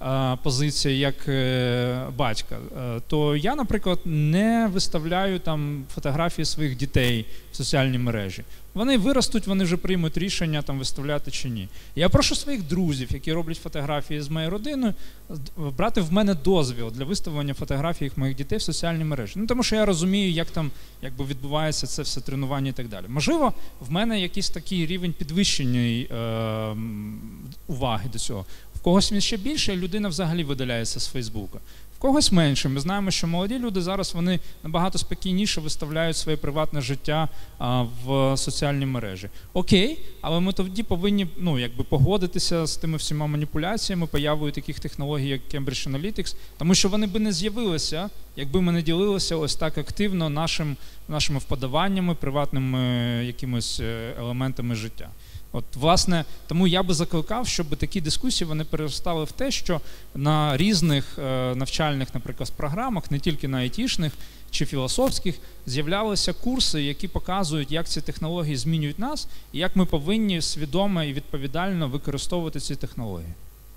позиція як батька, то я, наприклад, не виставляю там фотографії своїх дітей в соціальні мережі. Вони виростуть, вони вже приймуть рішення там виставляти чи ні. Я прошу своїх друзів, які роблять фотографії з моєю родиною, брати в мене дозвіл для виставлення фотографій моїх дітей в соціальні мережі. Ну, тому що я розумію, як там якби відбувається це все тренування і так далі. Можливо, в мене якийсь такий рівень підвищеної е, уваги до цього. В когось він ще більше, і людина взагалі видаляється з Фейсбука. Когось менше. Ми знаємо, що молоді люди зараз вони набагато спокійніше виставляють своє приватне життя а, в соціальні мережі. Окей, але ми тоді повинні ну, якби погодитися з тими всіма маніпуляціями, появою таких технологій, як Cambridge Analytics, тому що вони би не з'явилися, якби ми не ділилися ось так активно нашим, нашими вподобаннями, приватними якимось елементами життя. От, власне, тому я би закликав, щоб такі дискусії вони переростали в те, що на різних е, навчальних, наприклад, програмах, не тільки на айтішних чи філософських, з'являлися курси, які показують, як ці технології змінюють нас, і як ми повинні свідомо і відповідально використовувати ці технології.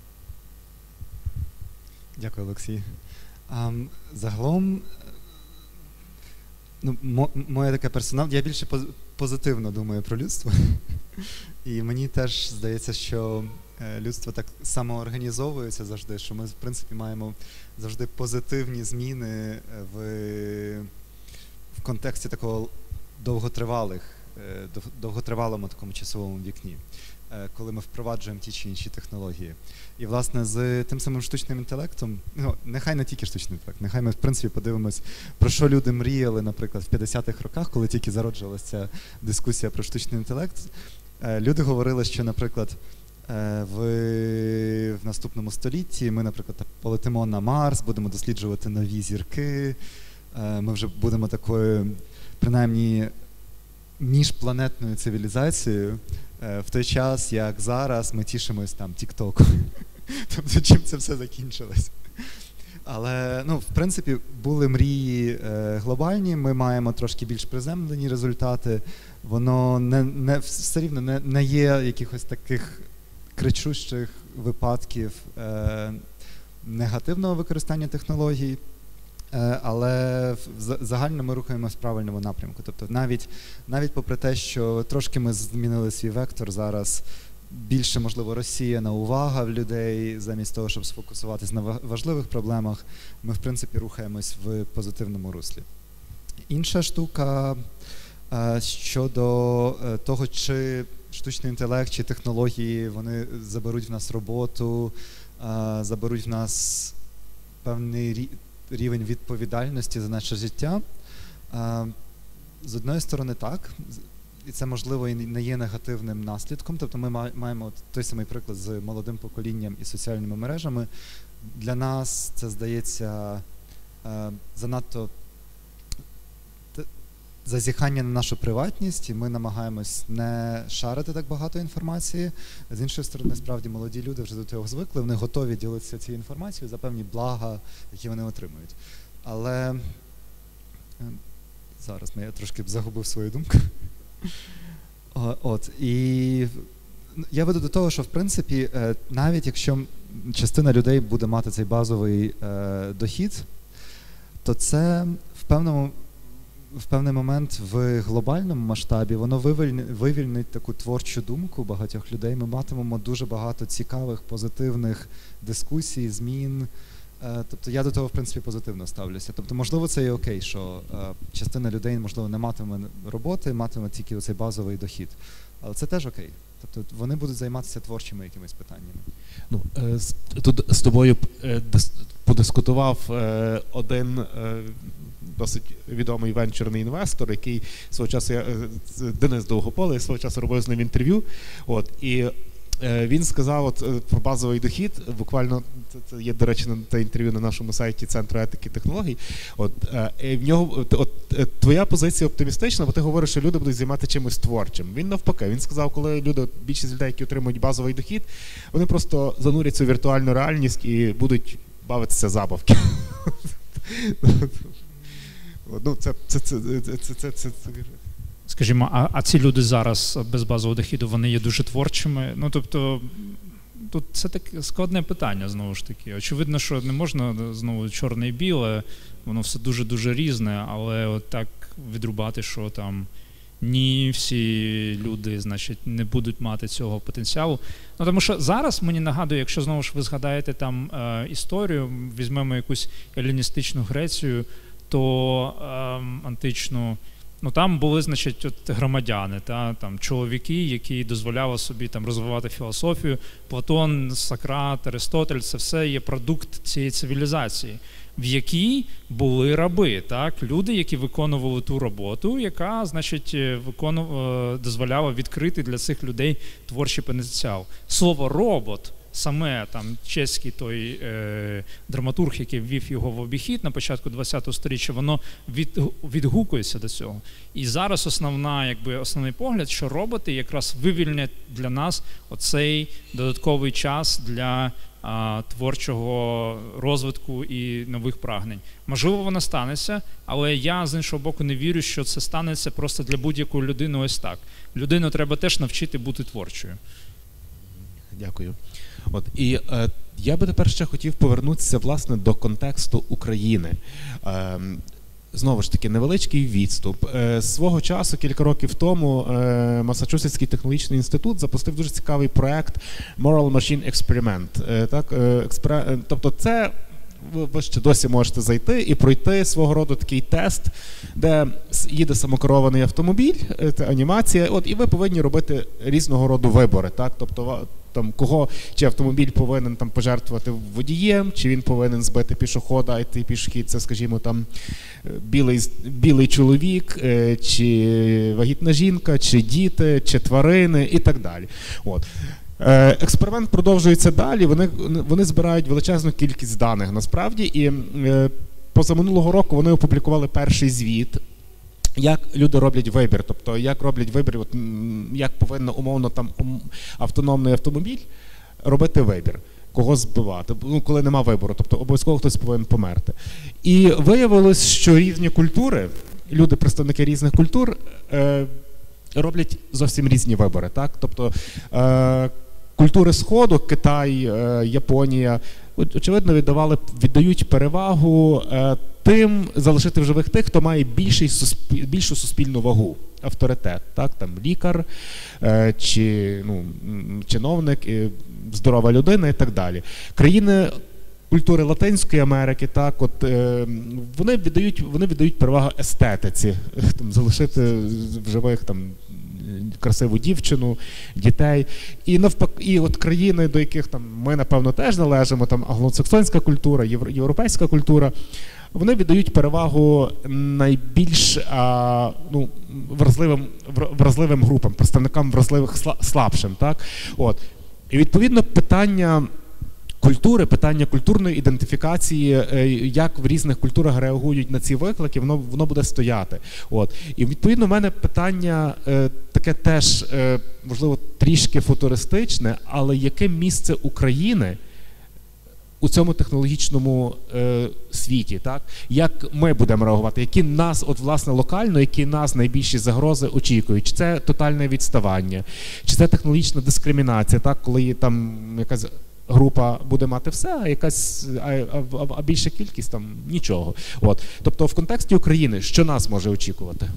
Дякую, Олексій. Um, загалом, ну, мо, моє таке персональне, я більше позитивно думаю про людство. І мені теж здається, що людство так самоорганізовується завжди, що ми, в принципі, маємо завжди позитивні зміни в, в контексті такого довготривалих, довготривалому такому часовому вікні, коли ми впроваджуємо ті чи інші технології. І, власне, з тим самим штучним інтелектом, ну, нехай не тільки штучний інтелект, нехай ми, в принципі, подивимось, про що люди мріяли, наприклад, в п'ятдесятих роках, коли тільки зароджувалася ця дискусія про штучний інтелект. Люди говорили, що, наприклад, в, в наступному столітті ми, наприклад, полетимо на Марс, будемо досліджувати нові зірки, ми вже будемо такою, принаймні, міжпланетною цивілізацією, в той час, як зараз ми тішимось там тік-током. Тобто, чим це все закінчилось. Але, ну, в принципі, були мрії е, глобальні, ми маємо трошки більш приземлені результати, воно не, не, все рівно не, не є якихось таких кричущих випадків е, негативного використання технологій, е, але загально ми рухаємося в правильному напрямку. Тобто навіть, навіть попри те, що трошки ми змінили свій вектор, зараз більше, можливо, розсіяна увага в людей, замість того, щоб сфокусуватись на важливих проблемах, ми, в принципі, рухаємось в позитивному руслі. Інша штука щодо того, чи штучний інтелект, чи технології, вони заберуть в нас роботу, заберуть в нас певний рівень відповідальності за наше життя. З одної сторони, так. І це, можливо, і не є негативним наслідком. Тобто ми маємо той самий приклад з молодим поколінням і соціальними мережами. Для нас це, здається, занадто зазіхання на нашу приватність, і ми намагаємось не шарити так багато інформації. З іншої сторони, справді, молоді люди вже до цього звикли, вони готові ділитися цією інформацією за певні блага, які вони отримують. Але зараз я трошки загубив свою думку. От, і я веду до того, що, в принципі, навіть якщо частина людей буде мати цей базовий е, дохід, то це в певному, в певний момент в глобальному масштабі воно вивільнить, вивільнить таку творчу думку багатьох людей. Ми матимемо дуже багато цікавих, позитивних дискусій, змін. Тобто я до того, в принципі, позитивно ставлюся. Тобто, можливо, це і окей, що е, частина людей, можливо, не матиме роботи, матиме тільки оцей базовий дохід. Але це теж окей. Тобто вони будуть займатися творчими якимись питаннями. Ну, е, тут з тобою е, подискутував е, один е, досить відомий венчурний інвестор, який свого часу, я, Денис Довгополий, свого часу робив з ним інтерв'ю. От, і він сказав от, про базовий дохід, буквально, це, це є, до речі, те інтерв'ю на нашому сайті Центру етики і технологій. От, е, в нього, от, твоя позиція оптимістична, бо ти говориш, що люди будуть займатися чимось творчим. Він навпаки, він сказав, коли люди, більшість людей, які отримують базовий дохід, вони просто зануряться у віртуальну реальність і будуть бавитися забавки. Ну, це, це, це, це, це, це, Скажімо, а, а ці люди зараз без базового доходу, вони є дуже творчими. Ну, тобто, тут це таке складне питання, знову ж таки. Очевидно, що не можна, знову, чорне і біле, воно все дуже-дуже різне, але от так відрубати, що там ні, всі люди, значить, не будуть мати цього потенціалу. Ну, тому що зараз мені нагадує, якщо знову ж ви згадаєте там е, історію, візьмемо якусь еліністичну Грецію, то е, античну, ну там були, значить, от громадяни, та, там чоловіки, які дозволяли собі там розвивати філософію. Платон, Сократ, Аристотель – це все є продукт цієї цивілізації, в якій були раби, так, люди, які виконували ту роботу, яка, значить, виконувала, дозволяла відкрити для цих людей творчий потенціал. Слово робот, саме там чеський той е, драматург, який ввів його в обіхід на початку ХХ століття, воно від, відгукується до цього. І зараз основна, якби, основний погляд, що роботи якраз вивільнять для нас оцей додатковий час для а, творчого розвитку і нових прагнень. Можливо, воно станеться, але я, з іншого боку, не вірю, що це станеться просто для будь-якої людини ось так. Людину треба теж навчити бути творчою. Дякую. От, і е, я би тепер ще хотів повернутися, власне, до контексту України. Е, знову ж таки, невеличкий відступ. Е, свого часу, кілька років тому, е, Масачусетський технологічний інститут запустив дуже цікавий проект Moral Machine Experiment. Е, так, е, експер... Тобто це ви ще досі можете зайти і пройти свого роду такий тест, де їде самокерований автомобіль, це анімація, от, і ви повинні робити різного роду вибори. Так? Тобто, там, кого, чи автомобіль повинен там пожертвувати водієм, чи він повинен збити пішохода, а йти пішохід, це, скажімо, там білий, білий чоловік, чи вагітна жінка, чи діти, чи тварини і так далі. От. Експеримент продовжується далі, вони, вони збирають величезну кількість даних насправді, і позаминулого року вони опублікували перший звіт, як люди роблять вибір, тобто як роблять вибір, от, як повинно умовно там автономний автомобіль робити вибір, кого збивати, ну, коли нема вибору, тобто обов'язково хтось повинен померти. І виявилось, що різні культури, люди, представники різних культур, е, роблять зовсім різні вибори, так? Тобто е, культури Сходу, Китай, е, Японія, очевидно, віддавали, віддають перевагу е, тим залишити в живих тих, хто має більший суспіль, більшу суспільну вагу, авторитет, так? Там лікар, е, чи ну, чиновник, е, здорова людина і так далі. Країни культури Латинської Америки, так, от, е, вони віддають, вони віддають перевагу естетиці, там, залишити в живих там красиву дівчину, дітей. І навпаки, і от країни, до яких там ми, напевно, теж належимо, там англосаксонська культура, європейська культура, вони віддають перевагу найбільш а, ну, вразливим, вразливим групам, представникам вразливих слабшим. Так? От. І відповідно питання культури, питання культурної ідентифікації, як в різних культурах реагують на ці виклики, воно, воно буде стояти. От. І відповідно в мене питання е, таке теж, е, можливо, трішки футуристичне, але яке місце України у цьому технологічному е, світі, так? Як ми будемо реагувати, які нас, от власне, локально, які нас найбільші загрози очікують? Чи це тотальне відставання, чи це технологічна дискримінація, так? Коли там якась група буде мати все, а якась, а, а, а більша кількість там нічого. От. Тобто в контексті України, що нас може очікувати?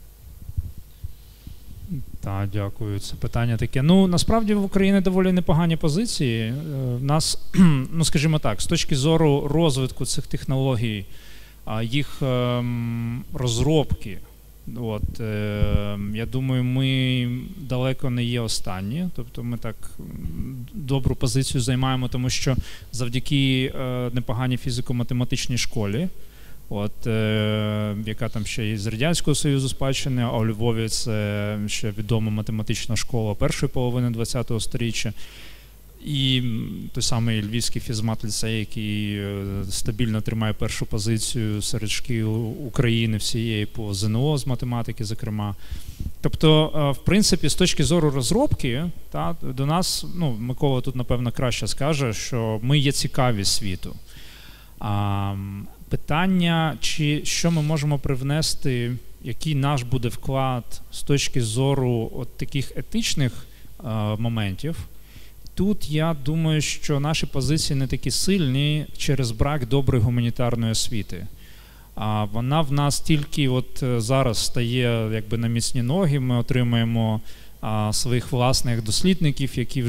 Так, дякую. Це питання таке. Ну, насправді в Україні доволі непогані позиції. В нас, ну, скажімо так, з точки зору розвитку цих технологій, їх ем, розробки, от, е, я думаю, ми далеко не є останні. Тобто ми так добру позицію займаємо, тому що завдяки е, непоганій фізико-математичній школі, от, е, яка там ще і з Радянського Союзу спадщини, а у Львові це ще відома математична школа першої половини ХХ століття. І той самий Львівський фізмат-ліцей, який стабільно тримає першу позицію серед шкіл України всієї по ЗНО з математики, зокрема. Тобто, в принципі, з точки зору розробки, та, до нас, ну, Микола тут, напевно, краще скаже, що ми є цікаві світу. А, питання, чи що ми можемо привнести, який наш буде вклад з точки зору от таких етичних а, моментів, тут я думаю, що наші позиції не такі сильні через брак доброї гуманітарної освіти. А вона в нас тільки от зараз стає якби на міцні ноги, ми отримаємо а, своїх власних дослідників, які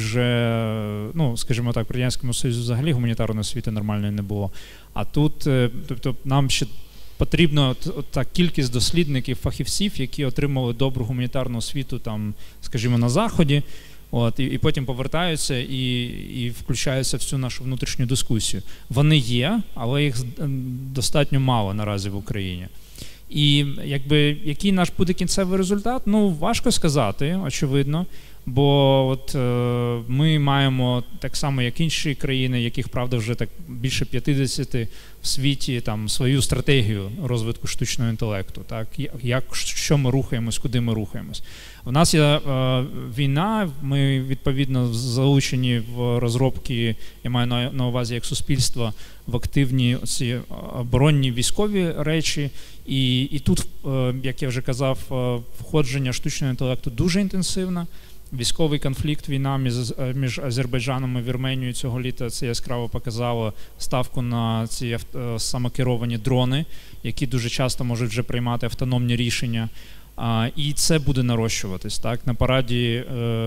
вже, ну, скажімо так, в Радянському Союзі взагалі гуманітарної освіти нормальної не було. А тут, тобто, нам ще потрібно та кількість дослідників, фахівців, які отримали добру гуманітарну освіту, там, скажімо, на Заході, от, і, і потім повертаються і, і включаються в цю нашу внутрішню дискусію. Вони є, але їх достатньо мало наразі в Україні. І якби, який наш буде кінцевий результат? Ну, важко сказати, очевидно. Бо от е, ми маємо так само, як інші країни, яких, правда, вже так більше п'ятдесят в світі, там, свою стратегію розвитку штучного інтелекту. Так? Як, що ми рухаємось, куди ми рухаємось. У нас є е, війна, ми, відповідно, залучені в розробки, я маю на, на увазі як суспільство, в активні ці оборонні військові речі. І, і тут, е, як я вже казав, е, входження штучного інтелекту дуже інтенсивне. Військовий конфлікт, війна між, між Азербайджаном і Вірменією цього літа, це яскраво показало ставку на ці самокеровані дрони, які дуже часто можуть вже приймати автономні рішення. А, і це буде нарощуватись. Так? На параді е,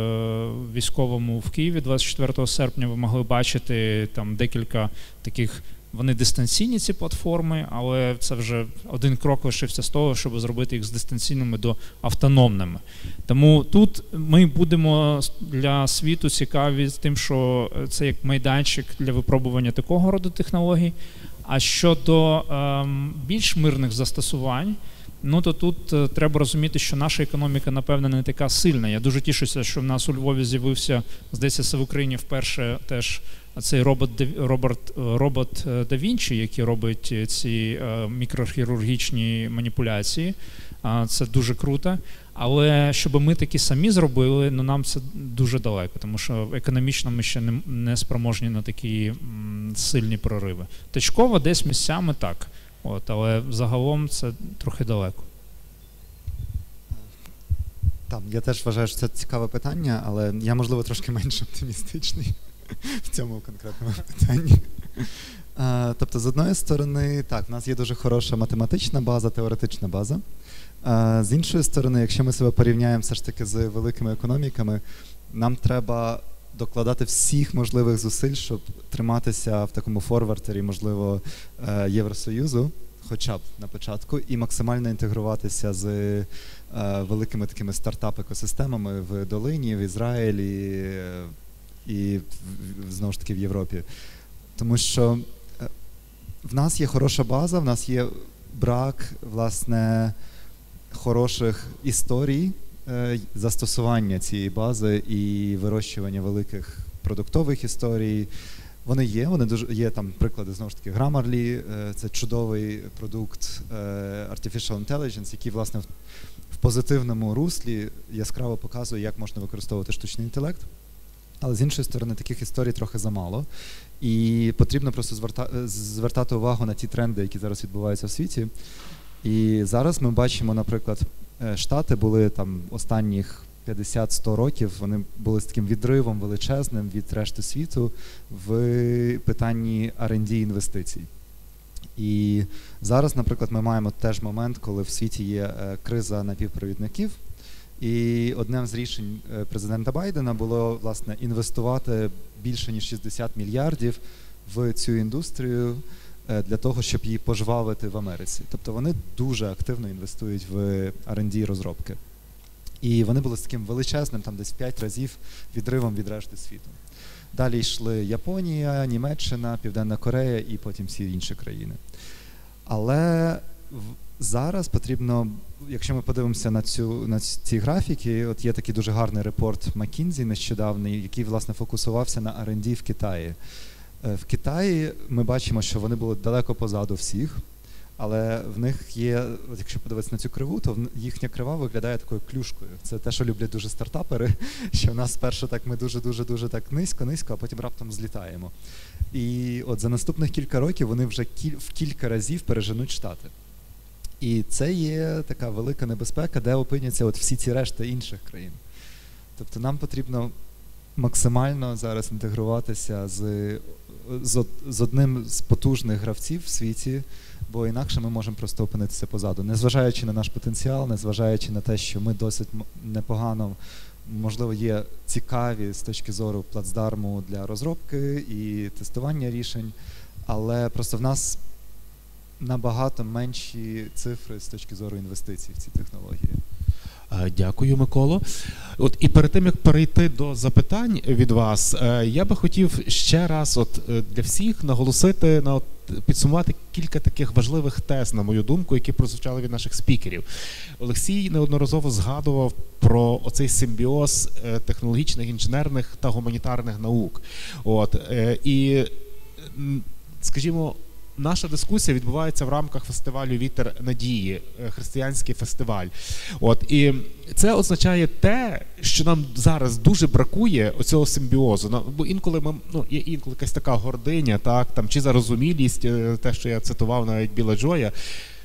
військовому в Києві двадцять четвертого серпня ви могли бачити там декілька таких. Вони дистанційні, ці платформи, але це вже один крок лишився з того, щоб зробити їх з дистанційними до автономними. Тому тут ми будемо для світу цікаві з тим, що це як майданчик для випробування такого роду технологій. А щодо ем, більш мирних застосувань, ну то тут е, треба розуміти, що наша економіка, напевно, не така сильна. Я дуже тішуся, що в нас у Львові з'явився, здається, це в Україні вперше теж цей робот, робот, робот Да Вінчі, який робить ці е, мікрохірургічні маніпуляції. Е, це дуже круто. Але щоб ми такі самі зробили, ну нам це дуже далеко, тому що економічно ми ще не, не спроможні на такі м, сильні прориви. Точково десь місцями так, от, але загалом це трохи далеко. Так, я теж вважаю, що це цікаве питання, але я, можливо, трошки менш оптимістичний в цьому конкретному питанні. А, тобто, з одної сторони, так, в нас є дуже хороша математична база, теоретична база. А, з іншої сторони, якщо ми себе порівняємо все ж таки з великими економіками, нам треба докладати всіх можливих зусиль, щоб триматися в такому форвартері, можливо, Євросоюзу, хоча б на початку, і максимально інтегруватися з е, великими такими стартап-екосистемами в Долині, в Ізраїлі і, знову ж таки, в Європі. Тому що в нас є хороша база, в нас є брак, власне, хороших історій е, застосування цієї бази і вирощування великих продуктових історій. Вони є, вони дуже є там приклади, знову ж таки, Grammarly, е, це чудовий продукт е, Artificial Intelligence, який, власне, в, в позитивному руслі яскраво показує, як можна використовувати штучний інтелект. Але з іншої сторони, таких історій трохи замало. І потрібно просто зверта, звертати увагу на ті тренди, які зараз відбуваються в світі. І зараз ми бачимо, наприклад, Штати були там останніх п'ятдесят-сто років, вони були з таким відривом величезним від решти світу в питанні ар енд ді інвестицій. І зараз, наприклад, ми маємо теж момент, коли в світі є криза напівпровідників. І одним з рішень президента Байдена було, власне, інвестувати більше ніж шістдесят мільярдів в цю індустрію для того, щоб її пожвавити в Америці. Тобто вони дуже активно інвестують в ар енд ді розробки. І вони були з таким величезним, там десь в п'ять разів відривом від решти світу. Далі йшли Японія, Німеччина, Південна Корея і потім всі інші країни. Але зараз потрібно, якщо ми подивимося на, цю, на ці графіки, от є такий дуже гарний репорт McKinsey нещодавний, який, власне, фокусувався на ар енд ді в Китаї. В Китаї ми бачимо, що вони були далеко позаду всіх, але в них є, от якщо подивитися на цю криву, то їхня крива виглядає такою клюшкою. Це те, що люблять дуже стартапери, що в нас спершу так ми дуже-дуже-дуже так низько-низько, а потім раптом злітаємо. І от за наступних кілька років вони вже кіль, в кілька разів переженуть Штати. І це є така велика небезпека, де опиняться от всі ці решти інших країн. Тобто нам потрібно максимально зараз інтегруватися з, з, з одним з потужних гравців в світі, бо інакше ми можемо просто опинитися позаду. Незважаючи на наш потенціал, незважаючи на те, що ми досить непогано, можливо, є цікаві з точки зору плацдарму для розробки і тестування рішень, але просто в нас набагато менші цифри з точки зору інвестицій в ці технології. Дякую, Миколо. От і перед тим, як перейти до запитань від вас, я би хотів ще раз от для всіх наголосити, на от, підсумувати кілька таких важливих тез, на мою думку, які прозвучали від наших спікерів. Олексій неодноразово згадував про оцей симбіоз технологічних, інженерних та гуманітарних наук. От, і, скажімо, наша дискусія відбувається в рамках фестивалю «Вітер надії», християнський фестиваль. От, і це означає те, що нам зараз дуже бракує оцього симбіозу. Бо інколи ми, ну, є інколи якась така гординя, так, там, чи зарозумілість, те, що я цитував навіть Біла Джоя.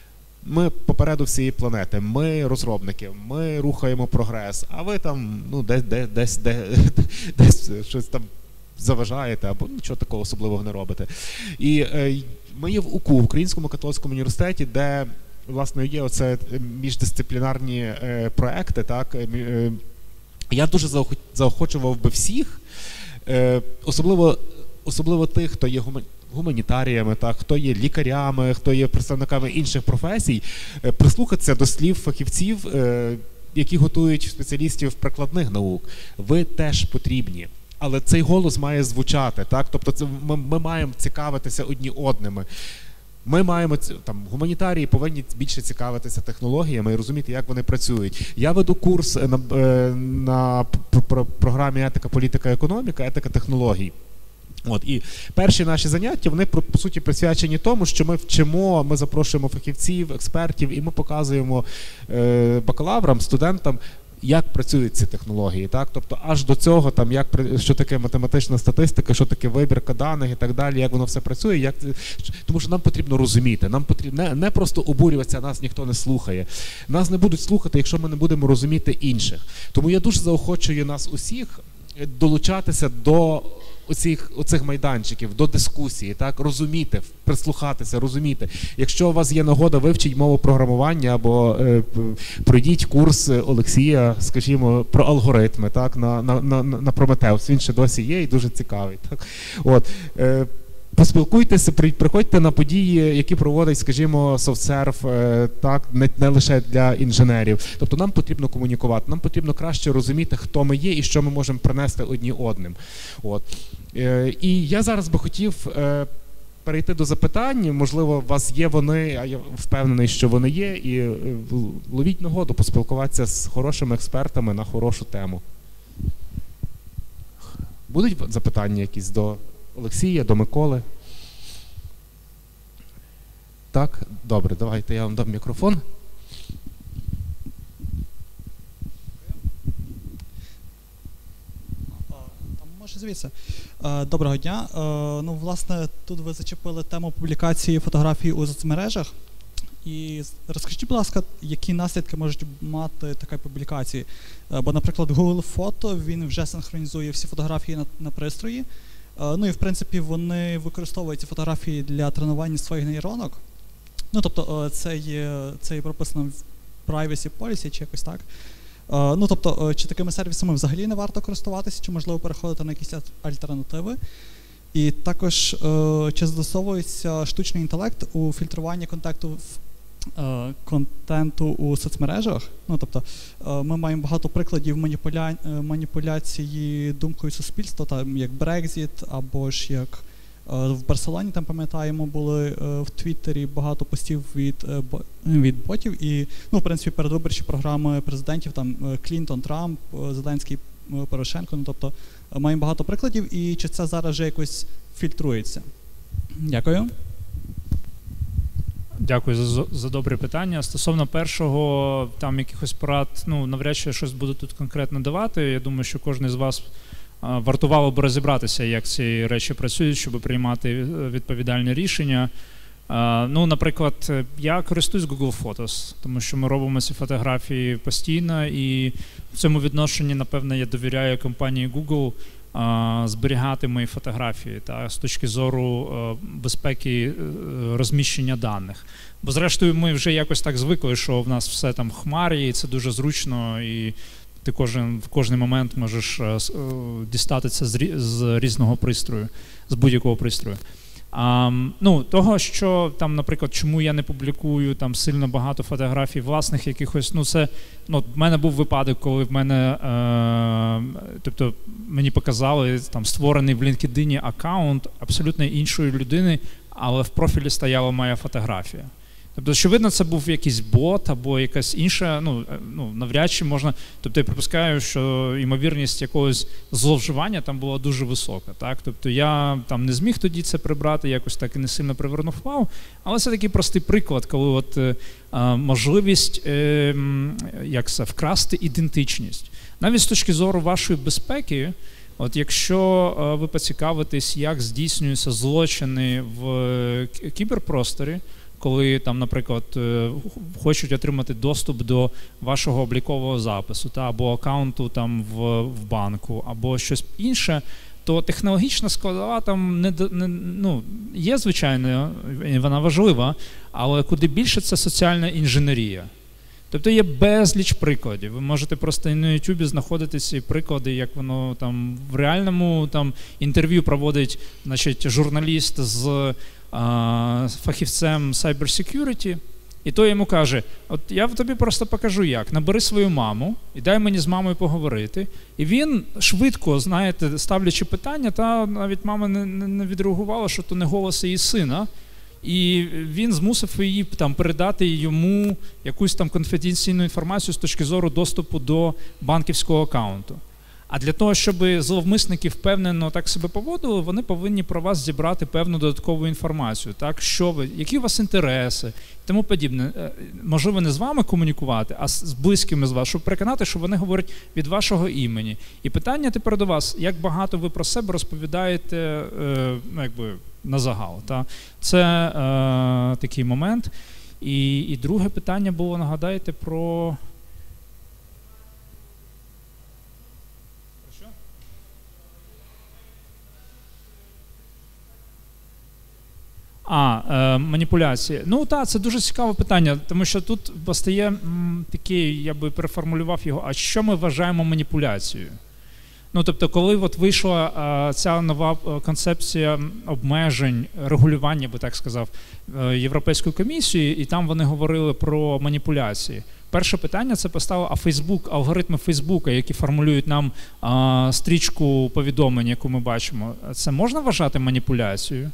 Ми попереду всієї планети, ми розробники, ми рухаємо прогрес, а ви там, ну, десь, десь, десь, десь, десь щось там заважаєте або нічого такого особливого не робите. І е, ми є в УКУ, в Українському католицькому університеті, де, власне, є оце міждисциплінарні е, проекти, так. Е, я дуже заохочував би всіх, е, особливо, особливо тих, хто є гуманітарними, гуманітаріями, так, хто є лікарями, хто є представниками інших професій, прислухатися до слів фахівців, які готують спеціалістів прикладних наук. Ви теж потрібні. Але цей голос має звучати, так? Тобто це, ми, ми маємо цікавитися одні одними. Ми маємо, там, гуманітарії повинні більше цікавитися технологіями і розуміти, як вони працюють. Я веду курс на, на програмі «Етика, політика, економіка», «Етика технологій». От, і перші наші заняття, вони, по суті, присвячені тому, що ми вчимо, ми запрошуємо фахівців, експертів, і ми показуємо е, бакалаврам, студентам, як працюють ці технології. Так? Тобто аж до цього, там, як, що таке математична статистика, що таке вибірка даних і так далі, як воно все працює. Як, тому що нам потрібно розуміти, нам потрібно не, не просто обурюватися, нас ніхто не слухає. Нас не будуть слухати, якщо ми не будемо розуміти інших. Тому я дуже заохочую нас усіх долучатися до оцих, оцих майданчиків, до дискусії, так, розуміти, прислухатися, розуміти. Якщо у вас є нагода, вивчіть мову програмування або е, пройдіть курс Олексія, скажімо, про алгоритми, так, на, на, на, на Прометеус. Він ще досі є і дуже цікавий. Так. От, е, поспілкуйтеся, приходьте на події, які проводить, скажімо, SoftServe, так, не, не лише для інженерів. Тобто нам потрібно комунікувати, нам потрібно краще розуміти, хто ми є і що ми можемо принести одні одним. От. І я зараз би хотів перейти до запитань. Можливо, у вас є вони, а я впевнений, що вони є, і ловіть нагоду поспілкуватися з хорошими експертами на хорошу тему. Будуть запитання якісь до Олексія, до Миколи? Так? Добре, давайте я вам дам мікрофон. Може, звідси. Доброго дня. Ну, власне, тут ви зачепили тему публікації фотографій у соцмережах. І розкажіть, будь ласка, які наслідки можуть мати така публікації? Бо, наприклад, Google Фото, він вже синхронізує всі фотографії на, на пристрої. Ну і, в принципі, вони використовують ці фотографії для тренування своїх нейронок. Ну, тобто, це є, це є прописано в privacy policy чи якось так. Ну, тобто, чи такими сервісами взагалі не варто користуватися, чи, можливо, переходити на якісь альтернативи. І також, чи застосовується штучний інтелект у фільтруванні контенту, контенту у соцмережах. Ну, тобто, ми маємо багато прикладів маніпуля... маніпуляції думкою суспільства, там, як Brexit, або ж як в Барселоні, там, пам'ятаємо, були в Твіттері багато постів від, від ботів. І, ну, в принципі, передвиборчі програми президентів, там, Клінтон, Трамп, Зеленський, Порошенко, ну, тобто, маємо багато прикладів, і чи це зараз вже якось фільтрується? Дякую. Дякую за, за добре питання. Стосовно першого, там якихось порад, ну, навряд чи я щось буду тут конкретно давати. Я думаю, що кожен з вас а, вартувало б розібратися, як ці речі працюють, щоб приймати відповідальне рішення. Ну, наприклад, я користуюсь Google Photos, тому що ми робимо ці фотографії постійно, і в цьому відношенні, напевно, я довіряю компанії Google зберігати мої фотографії та, з точки зору безпеки розміщення даних. Бо зрештою ми вже якось так звикли, що в нас все там в хмарі, і це дуже зручно, і ти кожен, в кожний момент можеш дістати це з, з різного пристрою, з будь-якого пристрою. А, ну, того, що там, наприклад, чому я не публікую там сильно багато фотографій власних якихось, ну це, ну, в мене був випадок, коли в мене, е, тобто мені показали там створений в LinkedIn аккаунт абсолютно іншої людини, але в профілі стояла моя фотографія. Тобто, очевидно, це був якийсь бот або якась інша, ну, ну, навряд чи можна, тобто я припускаю, що ймовірність якогось зловживання там була дуже висока, так? Тобто я там не зміг тоді це прибрати, якось так і не сильно привернув увагу, але це такий простий приклад, коли от е, можливість, е, як це, вкрасти ідентичність. Навіть з точки зору вашої безпеки, от якщо е, ви поцікавитесь, як здійснюються злочини в кіберпросторі, коли там, наприклад, хочуть отримати доступ до вашого облікового запису, та, або аккаунту там в, в банку, або щось інше, то технологічна складова там не, не, ну, є, звичайно, вона важлива, але куди більше це соціальна інженерія. Тобто є безліч прикладів. Ви можете просто на Ютубі знаходити ці приклади, як воно там в реальному там інтерв'ю проводить, значить, журналіст з а, фахівцем Cyber Security, і той йому каже: от я тобі просто покажу як, набери свою маму і дай мені з мамою поговорити. І він швидко, знаєте, ставлячи питання, та навіть мама не, не відреагувала, що то не голос її сина, і він змусив її там передати йому якусь там конфіденційну інформацію з точки зору доступу до банківського аккаунту. А для того, щоб зловмисники впевнено так себе поводили, вони повинні про вас зібрати певну додаткову інформацію. Так, що ви, які у вас інтереси, і тому подібне. Можливо, не з вами комунікувати, а з близькими з вас, щоб переконати, що вони говорять від вашого імені. І питання тепер до вас: як багато ви про себе розповідаєте, е, ну, якби на загал. Та? Це е, такий момент. І, і друге питання було, нагадайте, про... А, е, маніпуляції. Ну так, це дуже цікаве питання, тому що тут постає м, такий, я би переформулював його, а що ми вважаємо маніпуляцією? Ну, тобто, коли от вийшла а, ця нова концепція обмежень, регулювання, би так сказав, Європейською комісією, і там вони говорили про маніпуляції. Перше питання це поставило, а Фейсбук, алгоритми Фейсбука, які формулюють нам а, стрічку повідомлень, яку ми бачимо, це можна вважати маніпуляцією?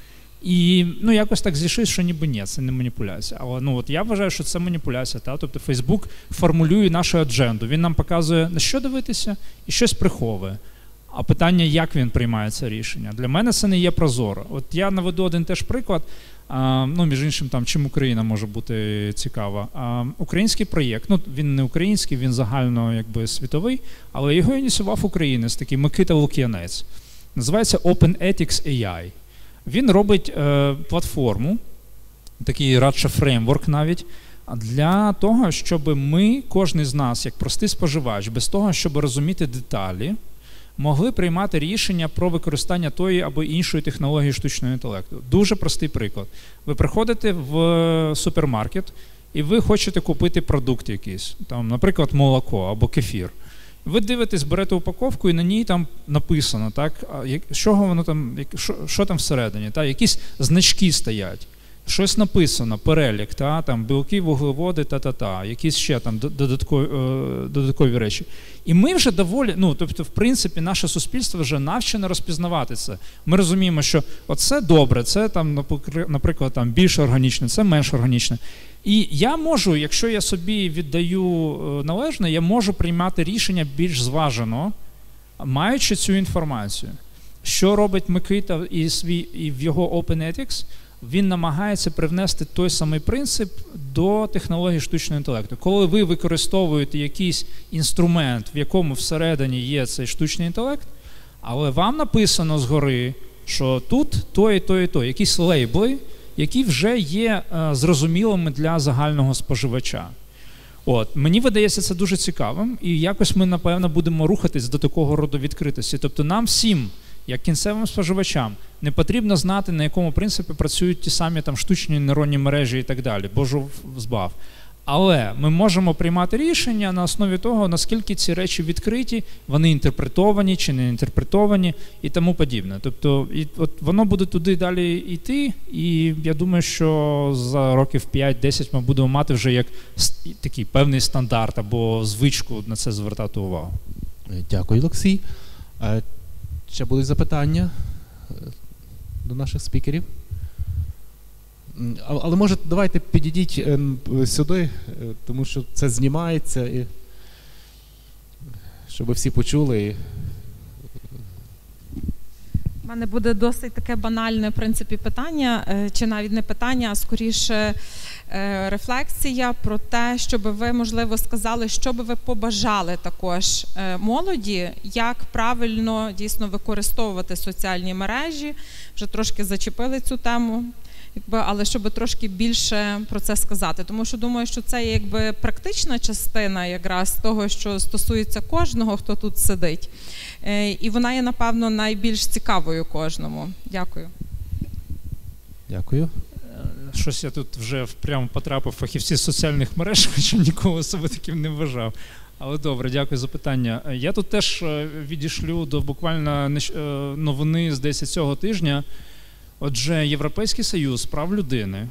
І, ну, якось так зійшлося, що ніби ні, це не маніпуляція. Але, ну, от я вважаю, що це маніпуляція. Та? Тобто Фейсбук формулює нашу адженду. Він нам показує, на що дивитися, і щось приховує. А питання, як він приймає це рішення. Для мене це не є прозоро. От я наведу один теж приклад, а, ну, між іншим, там, чим Україна може бути цікава. А, український проєкт, ну, він не український, він загально, якби, світовий, але його ініціював українець, такий Микита Лук'янець. Називається OpenEthics ей ай. Він робить е, платформу, такий радше фреймворк навіть, для того, щоб ми, кожен з нас, як простий споживач, без того, щоб розуміти деталі, могли приймати рішення про використання тої або іншої технології штучного інтелекту. Дуже простий приклад. Ви приходите в супермаркет і ви хочете купити продукт якийсь, там, наприклад, молоко або кефір. Ви дивитесь, берете упаковку, і на ній там написано, так, що воно там, що, що там всередині, так, якісь значки стоять, щось написано, перелік, та, там, білки, вуглеводи, та-та-та, якісь ще там додаткові, додаткові речі. І ми вже доволі, ну, тобто, в принципі, наше суспільство вже навчено розпізнавати це. Ми розуміємо, що оце добре, це там, наприклад, там, більш органічне, це менш органічне. І я можу, якщо я собі віддаю належне, я можу приймати рішення більш зважено, маючи цю інформацію. Що робить Микита і, свій, і в його OpenEthics? Він намагається привнести той самий принцип до технології штучного інтелекту. Коли ви використовуєте якийсь інструмент, в якому всередині є цей штучний інтелект, але вам написано згори, що тут то і то і то, якісь лейбли, які вже є е, зрозумілими для загального споживача. От, мені видається це дуже цікавим, і якось ми, напевно, будемо рухатись до такого роду відкритості. Тобто нам всім, як кінцевим споживачам, не потрібно знати, на якому принципі працюють ті самі там штучні нейронні мережі і так далі, божу збав. Але ми можемо приймати рішення на основі того, наскільки ці речі відкриті, вони інтерпретовані чи не інтерпретовані і тому подібне. Тобто і, от воно буде туди далі йти, і я думаю, що за років п'ять-десять ми будемо мати вже як такий певний стандарт або звичку на це звертати увагу. Дякую, Олексій. Ще будуть запитання до наших спікерів? Але, може, давайте підійдіть сюди, тому що це знімається, і щоб всі почули. У мене буде досить таке банальне, в принципі, питання, чи навіть не питання, а скоріше рефлексія про те, щоб ви, можливо, сказали, що би ви побажали також молоді, як правильно дійсно використовувати соціальні мережі. Вже трошки зачепили цю тему. Якби, але щоб трошки більше про це сказати. Тому що думаю, що це є якби практична частина якраз того, що стосується кожного, хто тут сидить. Е, і вона є, напевно, найбільш цікавою кожному. Дякую. Дякую. Щось я тут вже прямо потрапив фахівці з соціальних мереж, хоча нікого себе таким не вважав. Але добре, дякую за питання. Я тут теж відійшлю до буквально новини, здається, цього тижня. Отже, Європейський Союз з прав людини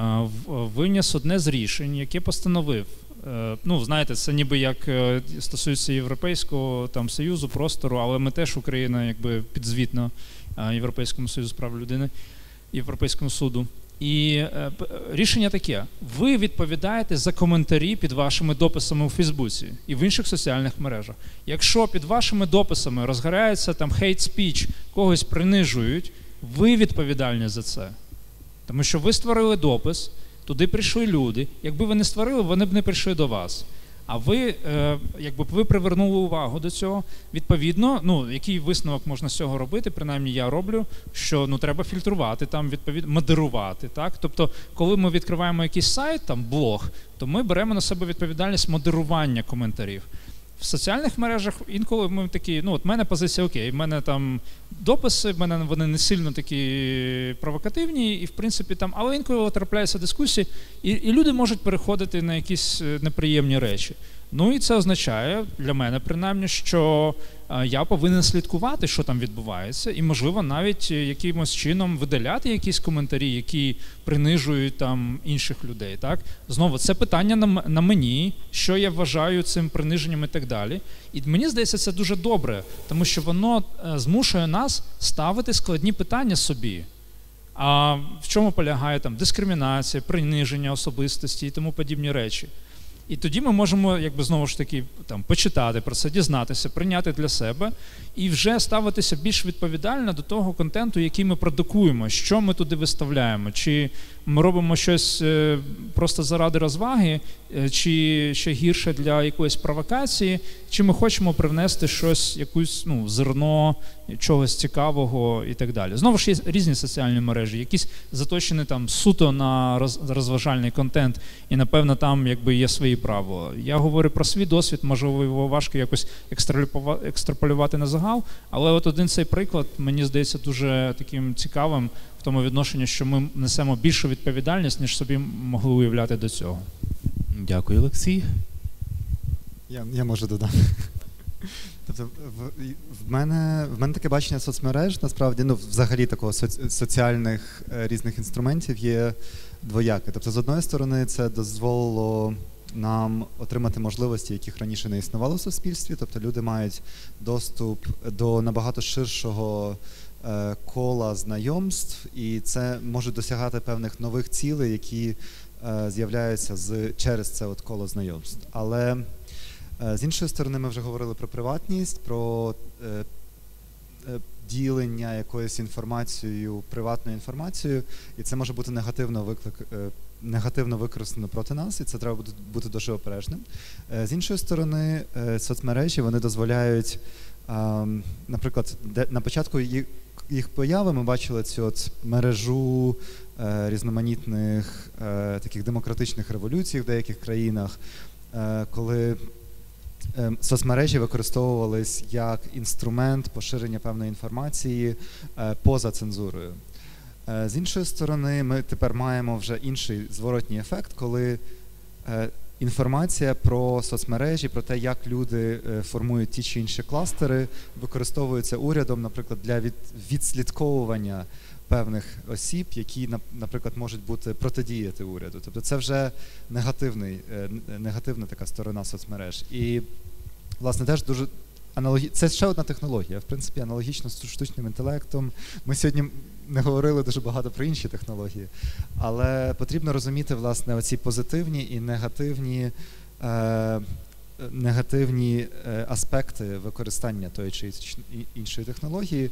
виніс одне з рішень, яке постановив. Ну, знаєте, це ніби як стосується Європейського там, Союзу, простору, але ми теж, Україна, якби підзвітна Європейському Союзу з прав людини, Європейському суду. І рішення таке. Ви відповідаєте за коментарі під вашими дописами у Фейсбуці і в інших соціальних мережах. Якщо під вашими дописами розгорається там hate speech, когось принижують, ви відповідальні за це. Тому що ви створили допис, туди прийшли люди. Якби ви не створили, вони б не прийшли до вас. А ви, е, якби ви привернули увагу до цього, відповідно, ну, який висновок можна з цього робити, принаймні я роблю, що ну, треба фільтрувати, там, відповідно, модерувати. Так? Тобто, коли ми відкриваємо якийсь сайт, там, блог, то ми беремо на себе відповідальність модерування коментарів. В соціальних мережах інколи ми такі, ну от в мене позиція окей, в мене там дописи, в мене вони не сильно такі провокативні, і в принципі там, але інколи трапляються дискусії, і, і люди можуть переходити на якісь неприємні речі. Ну і це означає, для мене принаймні, що я повинен слідкувати, що там відбувається, і, можливо, навіть якимось чином видаляти якісь коментарі, які принижують там інших людей. Так? Знову, це питання на, на мені, що я вважаю цим приниженням і так далі. І мені здається, це дуже добре, тому що воно змушує нас ставити складні питання собі. А в чому полягає там дискримінація, приниження особистості і тому подібні речі. І тоді ми можемо, якби знову ж таки, там, почитати про це, дізнатися, прийняти для себе і вже ставитися більш відповідально до того контенту, який ми продукуємо, що ми туди виставляємо. Чи ми робимо щось просто заради розваги, чи ще гірше для якоїсь провокації, чи ми хочемо привнести щось, якусь, ну, зерно, чогось цікавого і так далі. Знову ж є різні соціальні мережі, якісь заточені там суто на розважальний контент, і, напевно, там якби є свої правила. Я говорю про свій досвід, можливо, його важко якось екстраполювати на загал, але от один цей приклад, мені здається, дуже таким цікавим в тому відношенні, що ми несемо більшу відповідальність, ніж собі могли уявляти до цього. Дякую, Олексій. Я, я можу додати. Тобто в, в, мене, в мене таке бачення соцмереж, насправді, ну, взагалі такого соці, соціальних е, різних інструментів є двояке. Тобто, з одної сторони, це дозволило нам отримати можливості, яких раніше не існувало в суспільстві. Тобто люди мають доступ до набагато ширшого е, кола знайомств, і це може досягати певних нових цілей, які е, з'являються з, через це от коло знайомств. Але е, з іншої сторони, ми вже говорили про приватність, про е, е, ділення якоюсь інформацією, приватною інформацією, і це може бути негативно виклик, е, негативно використано проти нас, і це треба бути, бути дуже обережним. Е, з іншої сторони, е, соцмережі, вони дозволяють, е, наприклад, де, на початку їх їх появи ми бачили цю от мережу е, різноманітних е, таких демократичних революцій в деяких країнах, е, коли е, соцмережі використовувались як інструмент поширення певної інформації е, поза цензурою. Е, з іншої сторони, ми тепер маємо вже інший зворотній ефект, коли е, інформація про соцмережі, про те, як люди формують ті чи інші кластери, використовується урядом, наприклад, для від, відслідковування певних осіб, які, наприклад, можуть бути протидіяти уряду. Тобто це вже негативний, негативна така сторона соцмереж. І, власне, теж дуже аналогі... Це ще одна технологія, в принципі, аналогічно з штучним інтелектом. Ми сьогодні не говорили дуже багато про інші технології, але потрібно розуміти, власне, оці позитивні і негативні, е, негативні е, аспекти використання тої чи іншої технології,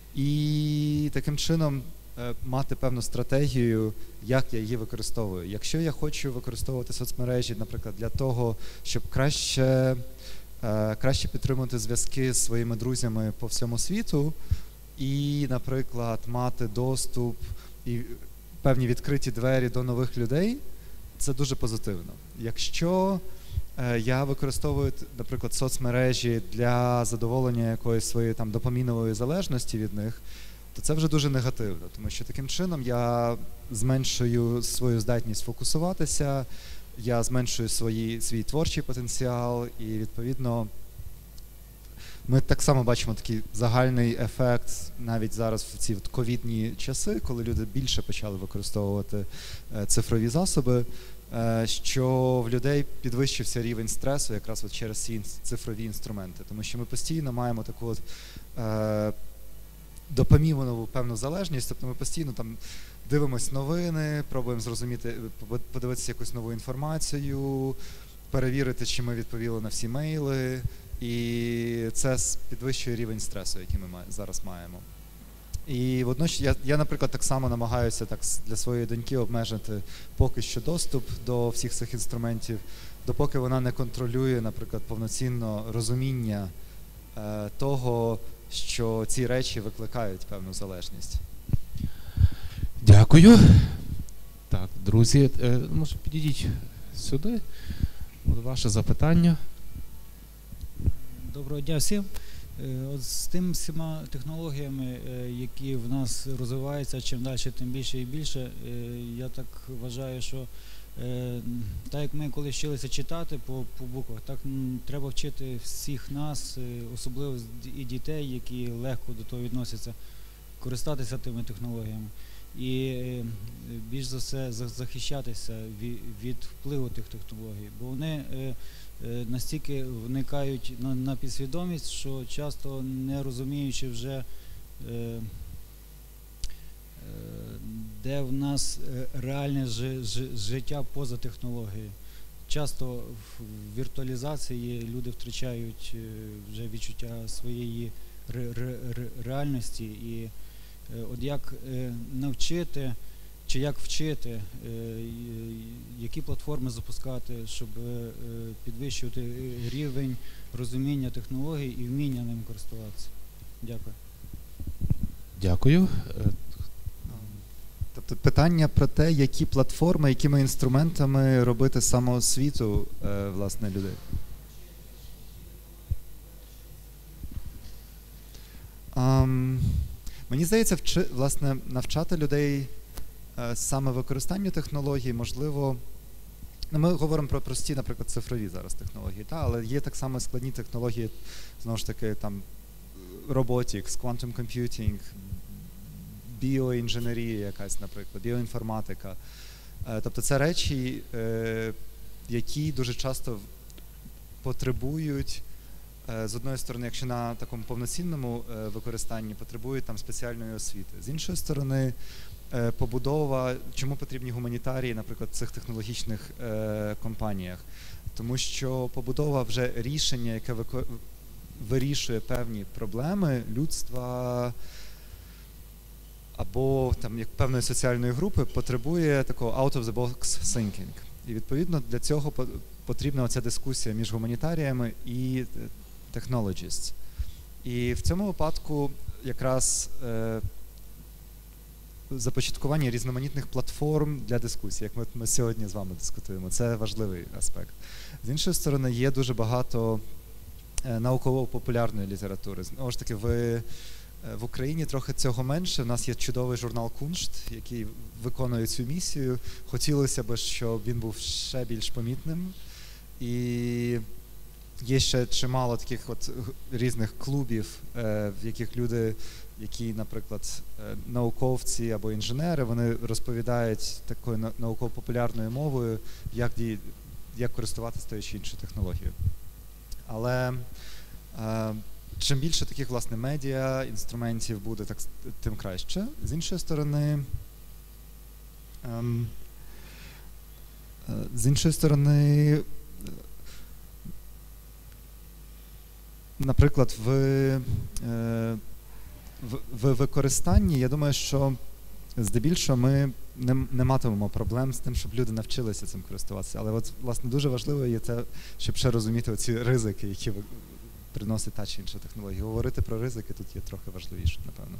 і таким чином е, мати певну стратегію, як я її використовую. Якщо я хочу використовувати соцмережі, наприклад, для того, щоб краще, е, краще підтримувати зв'язки з своїми друзями по всьому світу, і, наприклад, мати доступ і певні відкриті двері до нових людей, це дуже позитивно. Якщо е, я використовую, наприклад, соцмережі для задоволення якоїсь своєї там допамінової залежності від них, то це вже дуже негативно, тому що таким чином я зменшую свою здатність фокусуватися, я зменшую свої, свій творчий потенціал і, відповідно, ми так само бачимо такий загальний ефект навіть зараз в ці ковідні часи, коли люди більше почали використовувати цифрові засоби, що в людей підвищився рівень стресу якраз от через ці цифрові інструменти. Тому що ми постійно маємо таку от, е, допамінову певну залежність, тобто ми постійно там дивимось новини, пробуємо зрозуміти, подивитися якусь нову інформацію, перевірити, чи ми відповіли на всі мейли. І це підвищує рівень стресу, який ми зараз маємо. І водночас я, я, наприклад, так само намагаюся так для своєї доньки обмежити поки що доступ до всіх цих інструментів, допоки вона не контролює, наприклад, повноцінно розуміння е, того, що ці речі викликають певну залежність. Дякую. Так, друзі, е, може підійдіть сюди. Буде ваше запитання. Доброго дня всім. От з тим всіма технологіями, які в нас розвиваються, чим далі, тим більше і більше, я так вважаю, що так як ми коли вчилися читати по, по буквах, так треба вчити всіх нас, особливо і дітей, які легко до того відносяться, користатися тими технологіями. І більш за все захищатися від, від впливу тих технологій, бо вони настільки вникають на, на підсвідомість, що часто не розуміючи вже, е, е, де в нас реальне ж, ж, життя поза технологією. Часто в віртуалізації люди втрачають вже відчуття своєї ре, ре, ре, реальності. І е, от як е, навчити, чи як вчити, які платформи запускати, щоб підвищувати рівень розуміння технологій і вміння ними користуватися. Дякую. Дякую. Тобто питання про те, які платформи, якими інструментами робити самоосвіту, власне, людей. Um, мені здається, вчи, власне, навчати людей саме використанню технологій, можливо, ну, ми говоримо про прості, наприклад, цифрові зараз технології, та, але є так само складні технології, знову ж таки, там, robotics, quantum computing, біоінженерія якась, наприклад, біоінформатика. Тобто це речі, які дуже часто потребують, з одної сторони, якщо на такому повноцінному використанні, потребують там спеціальної освіти. З іншої сторони, побудова, чому потрібні гуманітарії, наприклад, в цих технологічних е, компаніях. Тому що побудова вже рішення, яке вико... вирішує певні проблеми людства або там, як певної соціальної групи, потребує такого out-of-the-box thinking. І, відповідно, для цього потрібна оця дискусія між гуманітаріями і technologists. І в цьому випадку якраз е, започаткування різноманітних платформ для дискусії, як ми, ми сьогодні з вами дискутуємо. Це важливий аспект. З іншої сторони, є дуже багато е, науково-популярної літератури. Знову ж таки, ви в Україні трохи цього менше. У нас є чудовий журнал «Куншт», який виконує цю місію. Хотілося б, щоб він був ще більш помітним. І є ще чимало таких от різних клубів, в яких люди, які, наприклад, науковці або інженери, вони розповідають такою науково-популярною мовою, як, ді, як користуватися тою чи іншою технологією. Але чим більше таких, власне, медіа, інструментів буде, так, тим краще. З іншої сторони, ем, з іншої сторони, наприклад, в, е, в, в використанні, я думаю, що здебільшого ми не, не матимемо проблем з тим, щоб люди навчилися цим користуватися. Але, от, власне, дуже важливо є те, щоб ще розуміти оці ризики, які ви приносить та чи інша технологія. Говорити про ризики тут є трохи важливіше, напевно.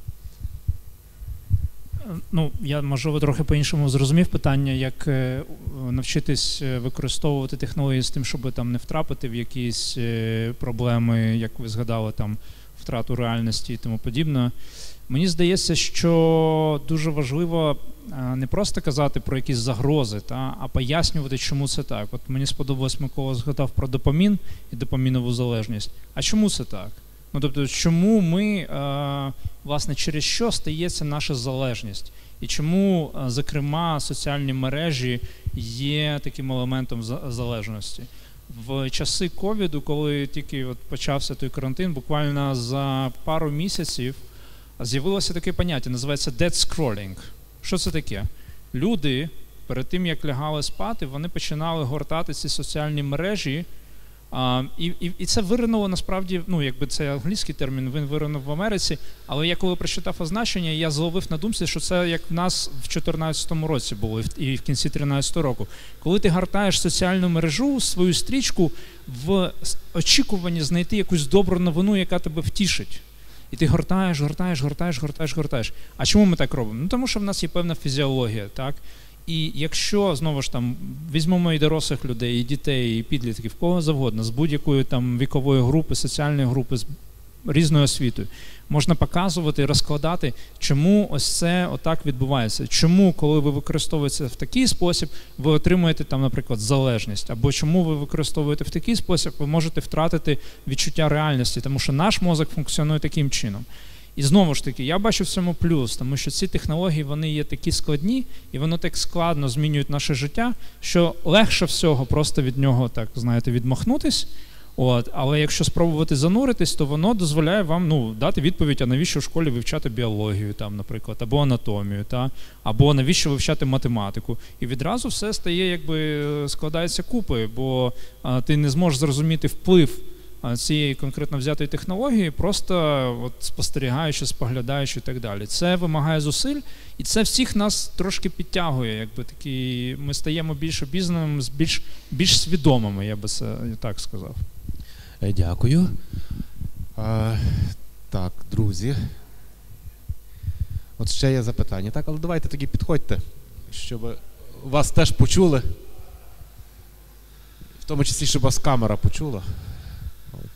Ну, я, можливо, трохи по-іншому зрозумів питання, як навчитись використовувати технології з тим, щоб там не втрапити в якісь проблеми, як ви згадали, там, втрату реальності і тому подібне. Мені здається, що дуже важливо не просто казати про якісь загрози, та, а пояснювати, чому це так. От мені сподобалось, Микола згадав про допамін і допамінову залежність. А чому це так? Ну, тобто, чому ми, власне, через що стається наша залежність? І чому, зокрема, соціальні мережі є таким елементом залежності? В часи ковіду, коли тільки от почався той карантин, буквально за пару місяців з'явилося таке поняття, називається dead scrolling. Що це таке? Люди, перед тим, як лягали спати, вони починали гортати ці соціальні мережі, а, і, і, і це виринуло, насправді, ну, якби це англійський термін, він виринув в Америці, але я коли прочитав означення, я зловив на думці, що це як в нас в чотирнадцятому році було і в кінці тринадцятого року. Коли ти гортаєш соціальну мережу, свою стрічку, в очікуванні знайти якусь добру новину, яка тебе втішить. І ти гортаєш, гортаєш, гортаєш, гортаєш, гортаєш. А чому ми так робимо? Ну, тому що в нас є певна фізіологія, так? І якщо, знову ж там, візьмемо і дорослих людей, і дітей, і підлітків, кого завгодно, з будь-якої там вікової групи, соціальної групи, з різною освітою, можна показувати і розкладати, чому ось це отак відбувається. Чому, коли ви використовуєте в такий спосіб, ви отримуєте там, наприклад, залежність. Або чому ви використовуєте в такий спосіб, ви можете втратити відчуття реальності, тому що наш мозок функціонує таким чином. І знову ж таки, я бачу в цьому плюс, тому що ці технології, вони є такі складні, і воно так складно змінюють наше життя, що легше всього просто від нього, так, знаєте, відмахнутись. От, але якщо спробувати зануритись, то воно дозволяє вам, ну, дати відповідь, а навіщо в школі вивчати біологію, там, наприклад, або анатомію, та, або навіщо вивчати математику. І відразу все стає, якби, складається купи, бо а, ти не зможеш зрозуміти вплив цієї конкретно взятої технології, просто от, спостерігаючи, споглядаючи і так далі. Це вимагає зусиль, і це всіх нас трошки підтягує, якби такі, ми стаємо більш обізнаними, більш, більш свідомими, я би це так сказав. Дякую. А, так, друзі. От ще є запитання, так? Але давайте тоді підходьте, щоб вас теж почули. В тому числі, щоб вас камера почула. От.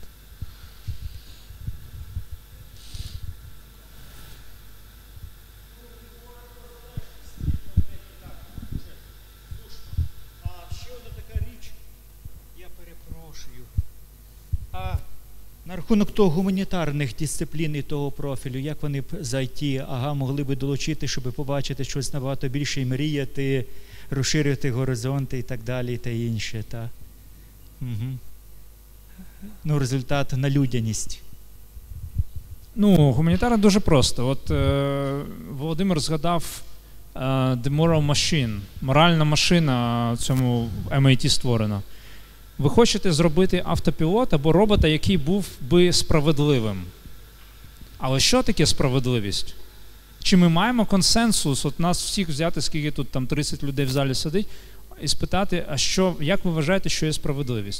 А ще одна така річ, я перепрошую. А на рахунок того гуманітарних дисциплін і того профілю, як вони б з ай ті, ага, могли би долучити, щоб побачити щось набагато більше і мріяти, розширити горизонти і так далі, та інше, та? Угу. Ну, результат на людяність. Ну, гуманітарно дуже просто. От е, Володимир згадав е, The Moral Machine, моральна машина в цьому ем ай ті створена. Ви хочете зробити автопілот або робота, який був би справедливим. Але що таке справедливість? Чи ми маємо консенсус, от нас всіх взяти, скільки тут там тридцять людей в залі сидить, і спитати, а що, як ви вважаєте, що є справедливість?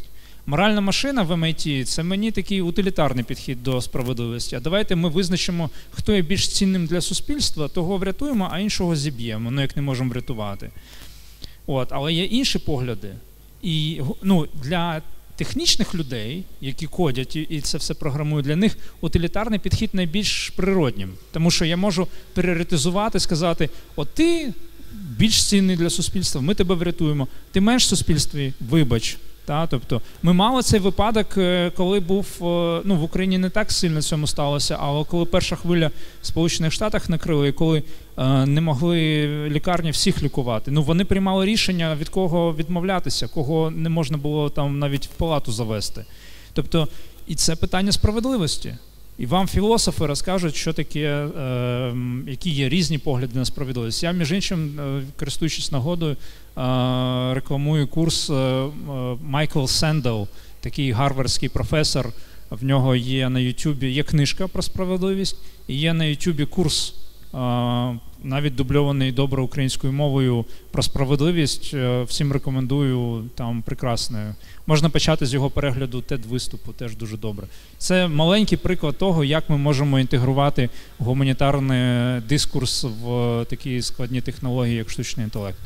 Моральна машина в ем ай ті – це мені такий утилітарний підхід до справедливості. А давайте ми визначимо, хто є більш цінним для суспільства, того врятуємо, а іншого зіб'ємо, ну як не можемо врятувати. От, але є інші погляди. І ну, для технічних людей, які кодять і це все програмують, для них утилітарний підхід найбільш природнім. Тому що я можу пріоритизувати, сказати, от ти більш цінний для суспільства, ми тебе врятуємо. Ти менш в суспільстві, вибач. Та, тобто, ми мали цей випадок, коли був, ну, в Україні не так сильно цьому сталося, але коли перша хвиля в Сполучених Штатах накрила, і коли е, не могли лікарні всіх лікувати, ну, вони приймали рішення, від кого відмовлятися, кого не можна було там навіть в палату завести. Тобто, і це питання справедливості. І вам філософи розкажуть, що таке, е, які є різні погляди на справедливість. Я, між іншим, е, користуючись нагодою, е, рекламую курс е, Майкл Сендел, такий гарвардський професор. В нього є на Ютубі, є книжка про справедливість, і є на Ютубі курс, е, навіть дубльований добре українською мовою, про справедливість. Е, всім рекомендую, там прекрасно. Можна почати з його перегляду тед-виступу, теж дуже добре. Це маленький приклад того, як ми можемо інтегрувати гуманітарний дискурс в такі складні технології, як штучний інтелект.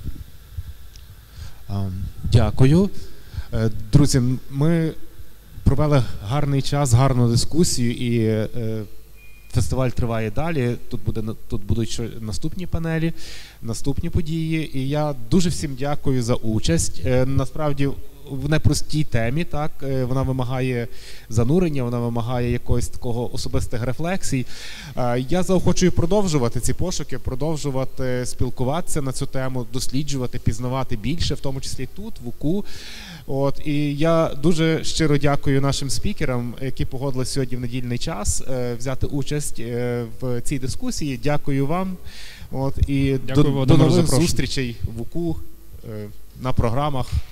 Дякую. Друзі, ми провели гарний час, гарну дискусію, і фестиваль триває далі. Тут, буде, тут будуть наступні панелі, наступні події. І я дуже всім дякую за участь. Насправді, в непростій темі, так, вона вимагає занурення, вона вимагає якогось такого особистих рефлексій. Я заохочую продовжувати ці пошуки, продовжувати спілкуватися на цю тему, досліджувати, пізнавати більше, в тому числі тут, в УКУ. От, і я дуже щиро дякую нашим спікерам, які погодилися сьогодні в недільний час взяти участь в цій дискусії. Дякую вам. От, і дякую, до, до нових зустрічей в УКУ на програмах.